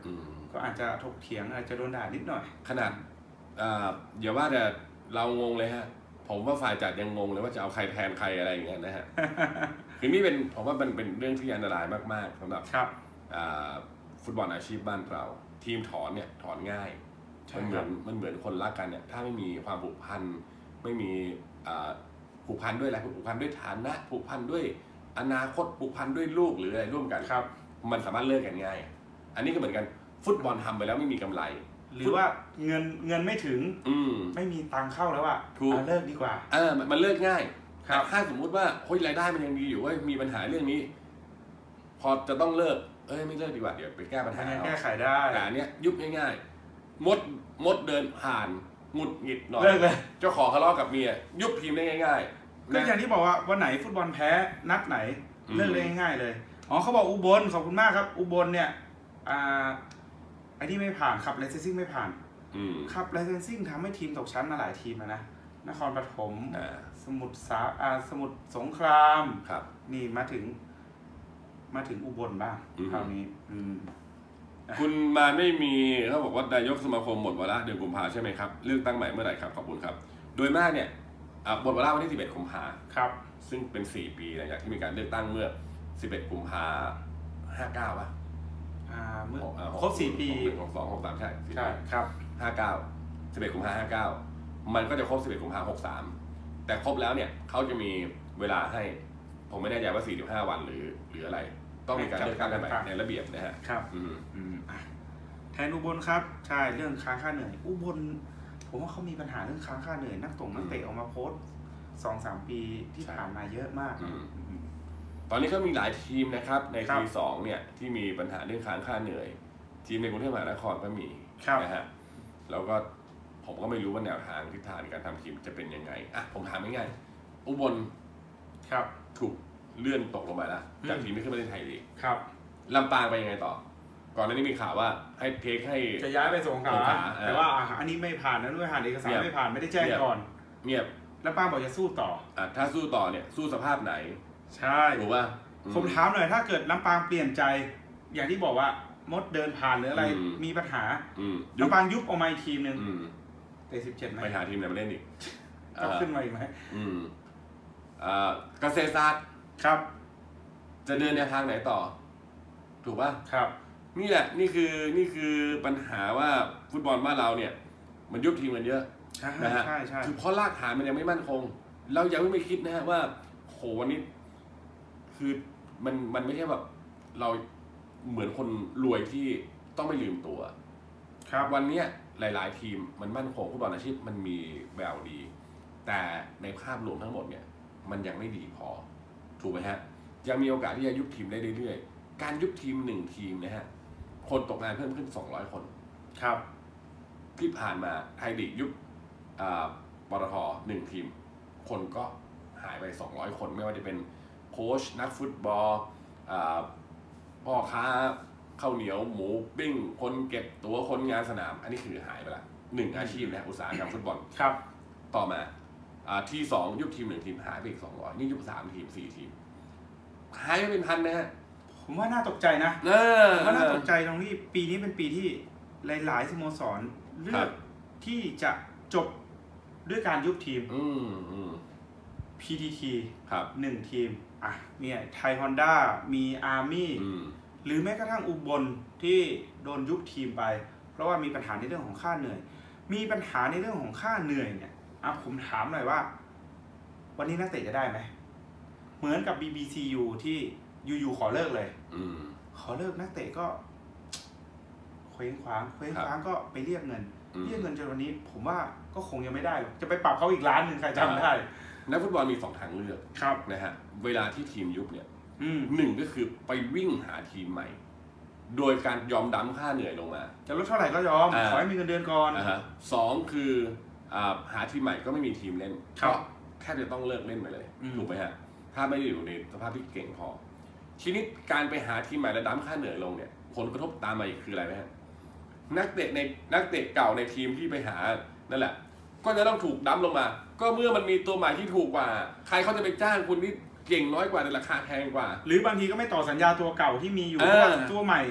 ก็อาจจะถกเถียงอาจจะโดนด่านิดหน่อยขนาดอย่าว่าแต่เรางงเลยฮะผมว่าฝ่ายจัดยังงงเลยว่าจะเอาใครแทนใครอะไรอย่างเงี้ยนะฮะ คือนี่เป็นผมว่ามันเป็นเรื่องที่อันตรายมากๆสำหรับฟุตบอลอาชีพบ้านเราทีมถอนเนี่ยถอนง่ายมันเหมือนมันเหมือนคนรักกันเนี่ยถ้าไม่มีความผูกพันไม่มีผูกพันด้วยอะไรผูกพันด้วยฐานะผูกพันด้วยอนาคตผูกพันด้วยลูกหรืออะไรร่วมกันครับมันสามารถเลิกกันง่ายอันนี้ก็เหมือนกันฟุตบอลทำไปแล้วไม่มีกำไรหรือว่าเงินเงินไม่ถึงไม่มีตังเข้าแล้วอ่ะเอาเลิกดีกว่าเออมันเลิกง่ายแต่ถ้าสมมุติว่าเฮ้ยรายได้มันยังดีอยู่ว่ามีปัญหาเรื่องนี้พอจะต้องเลิกเอ้ยไม่เลิกดีกว่าเดี๋ยวไปแก้ปัญหาแก้ไขได้แต่อันเนี้ยยุบง่ายๆมดมดเดินผ่านหงุดหงิดหน่อยเจ้าของทะเลาะกับเมียยุบทีมได้ง่ายๆก็อย่างที่บอกว่าวันไหนฟุตบอลแพ้นัดไหนเลิกเลยง่ายๆเลยอ๋อเขาบอกอุบลขอบคุณมากครับอุบลเนี่ยอ่าไอ้ที่ไม่ผ่านขับไลเซนซิ่งไม่ผ่านขับไลเซนซิ่งทำให้ทีมตกชั้นมาหลายทีมนะนครปฐมสมุทรสาอ่าสมุทรสงครามครับนี่มาถึงมาถึงอุบลบ้างคราวนี้คุณมาไม่มีเขาบอกว่านายกสมาคมหมดวาระเดือนกุมภาใช่ไหมครับเลือกตั้งใหม่เมื่อไหร่ครับขอบคุณครับโดยมากเนี่ยหมดวาระวันที่สิบเอ็ดกุมภาครับซึ่งเป็นสี่ปีหลังจากที่มีการเลือกตั้งเมื่อสิบเอ็ดกุมภาห้าเก้าป่ะอ่าเมื่อครบสี่ปีหกสองหกสามใช่ใช่ครับห้าเก้าสิบเอ็ดกุมภาห้าเก้ามันก็จะครบสิบเอ็ดกุมภาหกสามแต่ครบแล้วเนี่ยเขาจะมีเวลาให้ผมไม่แน่ใจว่าสี่สิบห้าวันหรือหรืออะไรต้องมีการเลือกตั้งกันใหม่ในระเบียบนะฮะครับอืมอืมแทนอุบลครับใช่เรื่องค้างค่าเหนื่อยอุบลผมว่าเขามีปัญหาเรื่องค้างค่าเหนื่อยนักตงนักเตะออกมาโพสต์สองสามปีที่ผ่านมาเยอะมากตอนนี้ก็มีหลายทีมนะครับในทีสองเนี่ยที่มีปัญหาเรื่องค้างค่าเหนื่อยทีมในกรุงเทพมหานครก็มีนะฮะแล้วก็ผมก็ไม่รู้ว่าแนวทางทิศทางการทำทีมจะเป็นยังไงอ่ะผมถามง่ายๆอุบลครับถูกเลื่อนตกลงไปแล้วจากทีมที่ขึ้นมาเล่นไทยลีกครับลำปางไปยังไงต่อก่อนหน้านี้มีข่าวว่าให้เทคให้จะย้ายไปสงขลาแต่ว่าอันนี้ไม่ผ่านนะด้วยผ่านเอกสารไม่ผ่านไม่ได้แจ้งก่อนเงียบลำปางบอกจะสู้ต่ออ่ะถ้าสู้ต่อเนี่ยสู้สภาพไหนใช่ถูกป่ะผมถามหน่อยถ้าเกิดลำปางเปลี่ยนใจอย่างที่บอกว่ามดเดินผ่านหรืออะไรมีปัญหาลำปางยุบออกมาอีกทีมนึงเตะสิบเจ็ดไหมไปหาทีมไหนมาเล่นอีกต้องขึ้นมาอีกไหมอืมอ่าเกษตรศาสตร์ครับจะเดินแนวทางไหนต่อถูกป่ะครับนี่แหละนี่คือนี่คือปัญหาว่าฟุตบอลบ้านเราเนี่ยมันยุบทีมกันเยอะนะฮะคือเพราะรากฐานมันยังไม่มั่นคงเรายังไม่คิดนะฮะว่าโหวันนี้คือมันมันไม่ใช่แบบเราเหมือนคนรวยที่ต้องไม่ลืมตัวครับวันนี้หลายๆทีมมันมั่นคงฟุตบอลอาชีพมันมีแววดีแต่ในภาพรวมทั้งหมดเนี่ยมันยังไม่ดีพอถูกไหมฮะยังมีโอกาสที่จะยุบทีมได้เรื่อยๆการยุบทีมหนึ่งทีมนะฮะคนตกงานเพิ่มขึ้นสองร้อยคนครับที่ผ่านมาไทยลีกยุบปตทหนึ่งทีมคนก็หายไปสองร้อยคนไม่ว่าจะเป็นโค้ชนักฟุตบอลพ่อค้าข้าวเหนียวหมูปิ้งคนเก็บตัวคนงานสนามอันนี้คือหายไปละหนึ่งอาชีพนะอุตสาหกรรมฟุตบอลครับต่อมาที่สองยุบทีมหนึ่งทีมหายไปอีกสองร้อยนี่ยุบสามทีมสี่ทีมหายไปเป็นพันนะฮะผมว่าน่าตกใจนะผมว่าน่าตกใจตรงที่ปีนี้เป็นปีที่หลายๆสโมสรเลือกที่จะจบด้วยการยุบทีม พี ที ที หนึ่งทีมอ่ะเนี่ยไทยฮอนด้ามีอาร์มี่หรือแม้กระทั่งอุบลที่โดนยุบทีมไปเพราะว่ามีปัญหาในเรื่องของค่าเหนื่อยมีปัญหาในเรื่องของค่าเหนื่อยเนี่ยอ่ะผมถามหน่อยว่าวันนี้นักเตะจะได้ไหมเหมือนกับ บี บี ซี ยู ที่อยู่ๆขอเลิกเลยขอเลิกนักเตะก็เคว้งคว้างเคว้งคว้างก็ไปเรียกเงินเรียกเงินจนวันนี้ผมว่าก็คงยังไม่ได้หรอกจะไปปรับเขาอีกล้านหนึ่งใครจำได้นักฟุตบอลมีสองทางเลือกนะฮะเวลาที่ทีมยุบเนี่ยหนึ่งก็คือไปวิ่งหาทีมใหม่โดยการยอมดั้มค่าเหนื่อยลงมาจะลดเท่าไหร่ก็ยอมขอให้มีเงินเดือนก่อนสองคือหาทีมใหม่ก็ไม่มีทีมเล่นก็แค่จะต้องเลิกเล่นไปเลยถูกไหมฮะถ้าไม่ได้อยู่ในสภาพที่เก่งพอทีนี้การไปหาทีมใหม่แล้วดั้มค่าเหนื่อยลงเนี่ยผลกระทบตามมาอีกคืออะไรไหมฮะนักเตะในนักเตะเก่าในทีมที่ไปหานั่นแหละก็จะต้องถูกดั้มลงมาก็เมื่อมันมีตัวใหม่ที่ถูกกว่าใครเขาจะไปจ้างคุณที่เก่งน้อยกว่าในราคาแพงกว่าหรือบางทีก็ไม่ต่อสัญญาตัวเก่าที่มีอยู่เพราะว่าตัวใหม่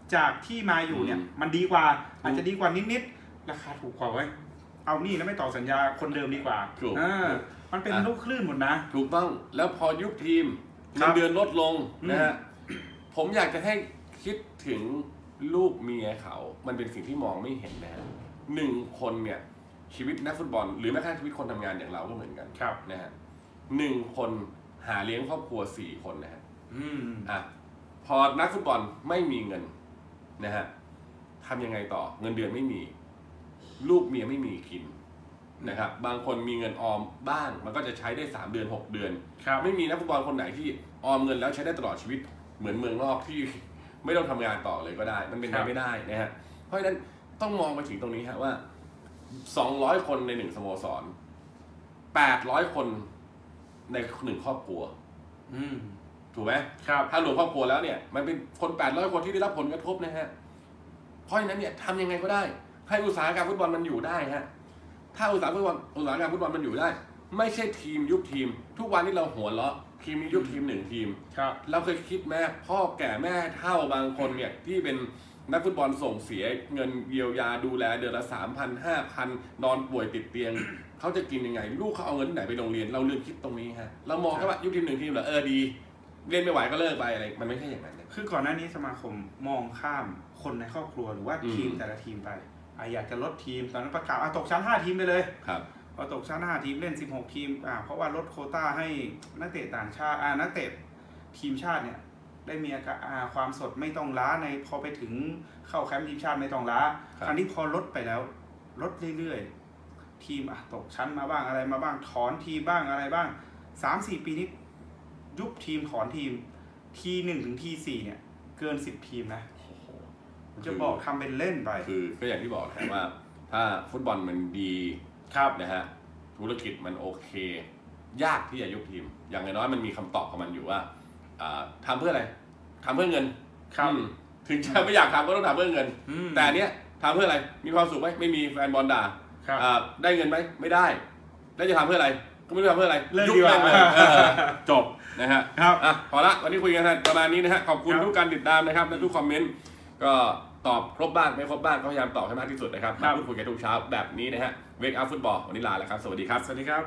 จากที่มาอยู่เนี่ยมันดีกว่าอาจจะดีกว่านิดๆราคาถูกกว่าไว้เอานี่แล้วไม่ต่อสัญญาคนเดิมดีกว่าอ่ามันเป็นลูกคลื่นหมดนะถูกต้องแล้วพอยุบทีมเงินเดือนลดลงนะฮะผมอยากจะให้คิดถึงลูกเมียเขามันเป็นสิ่งที่มองไม่เห็นนะฮะหนึ่งคนเนี่ยชีวิตนักฟุตบอลหรือแม้กระทั่งชีวิตคนทำงานอย่างเราก็เหมือนกันนะฮะหนึ่งคนหาเลี้ยงครอบครัวสี่คนนะฮะอ่ะพอนักฟุตบอลไม่มีเงินนะฮะทำยังไงต่อเงินเดือนไม่มีลูกเมียไม่มีกินนะครับบางคนมีเงินออมบ้างมันก็จะใช้ได้สามเดือนหกเดือนไม่มีนักฟุตบอลคนไหนที่ออมเงินแล้วใช้ได้ตลอดชีวิตเหมือนเมืองนอกที่ไม่ต้องทำงานต่อเลยก็ได้มันเป็นไปไม่ได้นะฮะเพราะฉะนั้นต้องมองไปถึงตรงนี้ฮะว่าสองร้อยคนในหนึ่งสโมสรแปดร้อยคนในหนึ่งครอบครัวถูกไหมครับถ้ารวมครอบครัวแล้วเนี่ยมันเป็นคนแปดร้อยคนที่ได้รับผลกระทบนะฮะเพราะฉะนั้นเนี่ยทำยังไงก็ได้ให้อุตสาหกรรมฟุตบอลมันอยู่ได้ฮะถ้าอุตสาหกรรมฟุตบอลอุตสาหกรรมฟุตบอลมันอยู่ได้ไม่ใช่ทีมยุบทีมทุกวันที่เราหัวเราะทีมนี้ยุบทีมหนึ่งทีมเราเคยคิดแม่พ่อแก่แม่เฒ่าบางคนเนี่ยที่เป็นนักฟุตบอลส่งเสียเงินเยียวยาดูแลเดือนละสามพันห้าพันนอนป่วยติดเตียงเขาจะกินยังไงลูกเขาเอาเงินที่ไหนไปโรงเรียนเราลืมคิดตรงนี้ฮะเรามองแค่ว่ายุบทีมหนึ่งทีมเหรอเออดีเรียนไม่ไหวก็เลิกไปอะไรมันไม่ใช่อย่างนั้นคือก่อนหน้านี้สมาคมมองข้ามคนในครอบครัวหรือว่าทีมแต่ละทีมไปอ่ะอยากจะลดทีมตอนนั้นประกาศอ่ะตกชั้นห้าทีมไปเลยครับพอตกชั้นห้าทีมเล่นสิบหกทีมอ่ะเพราะว่าลดโควต้าให้นักเตะต่างชาติอ่ะนักเตะทีมชาติเนี่ยได้มีความสดไม่ต้องล้าในพอไปถึงเข้าแคมป์ทีมชาติไม่ต้องล้าคราวนี้พอลดไปแล้วลดเรื่อยๆทีมอ่ะตกชั้นมาบ้างอะไรมาบ้างถอนทีมบ้างอะไรบ้าง สามสี่ ปีนี้ยุบทีมถอนทีมทีหนึ่งถึงทีสี่เนี่ยเกินสิบทีมนะจะบอกทำเป็นเล่นไปคือก็อย่างที่บอกนะว่าถ้าฟุตบอลมันดีนะฮะธุรกิจมันโอเคยากที่จะยุบทีมอย่างน้อยมันมีคำตอบของมันอยู่ว่าทำเพื่ออะไรทำเพื่อเงินถึงจะไม่อยากทำก็ต้องทำเพื่อเงินแต่เนี้ยทำเพื่ออะไรมีความสุขไหมไม่มีแฟนบอลด่าได้เงินไหมไม่ได้แล้วจะทำเพื่ออะไรก็ไม่รู้ทำเพื่ออะไรยุบเลยจบนะฮะอ่ะพอละวันนี้คุยกันประมาณนี้นะฮะขอบคุณทุกการติดตามนะครับและทุกคอมเมนต์ก็ตอบครบบ้างไม่ครบบ้างก็พยายามตอบให้มากที่สุดนะครับมาพูดคุยกันทุกเช้าแบบนี้นะฮะเวกอัพฟุตบอลวันนี้ลาแล้วครับสวัสดีครับสวัสดีครับ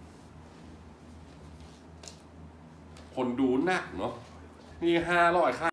คนดูหนักเนาะมีห้าร้อยค่า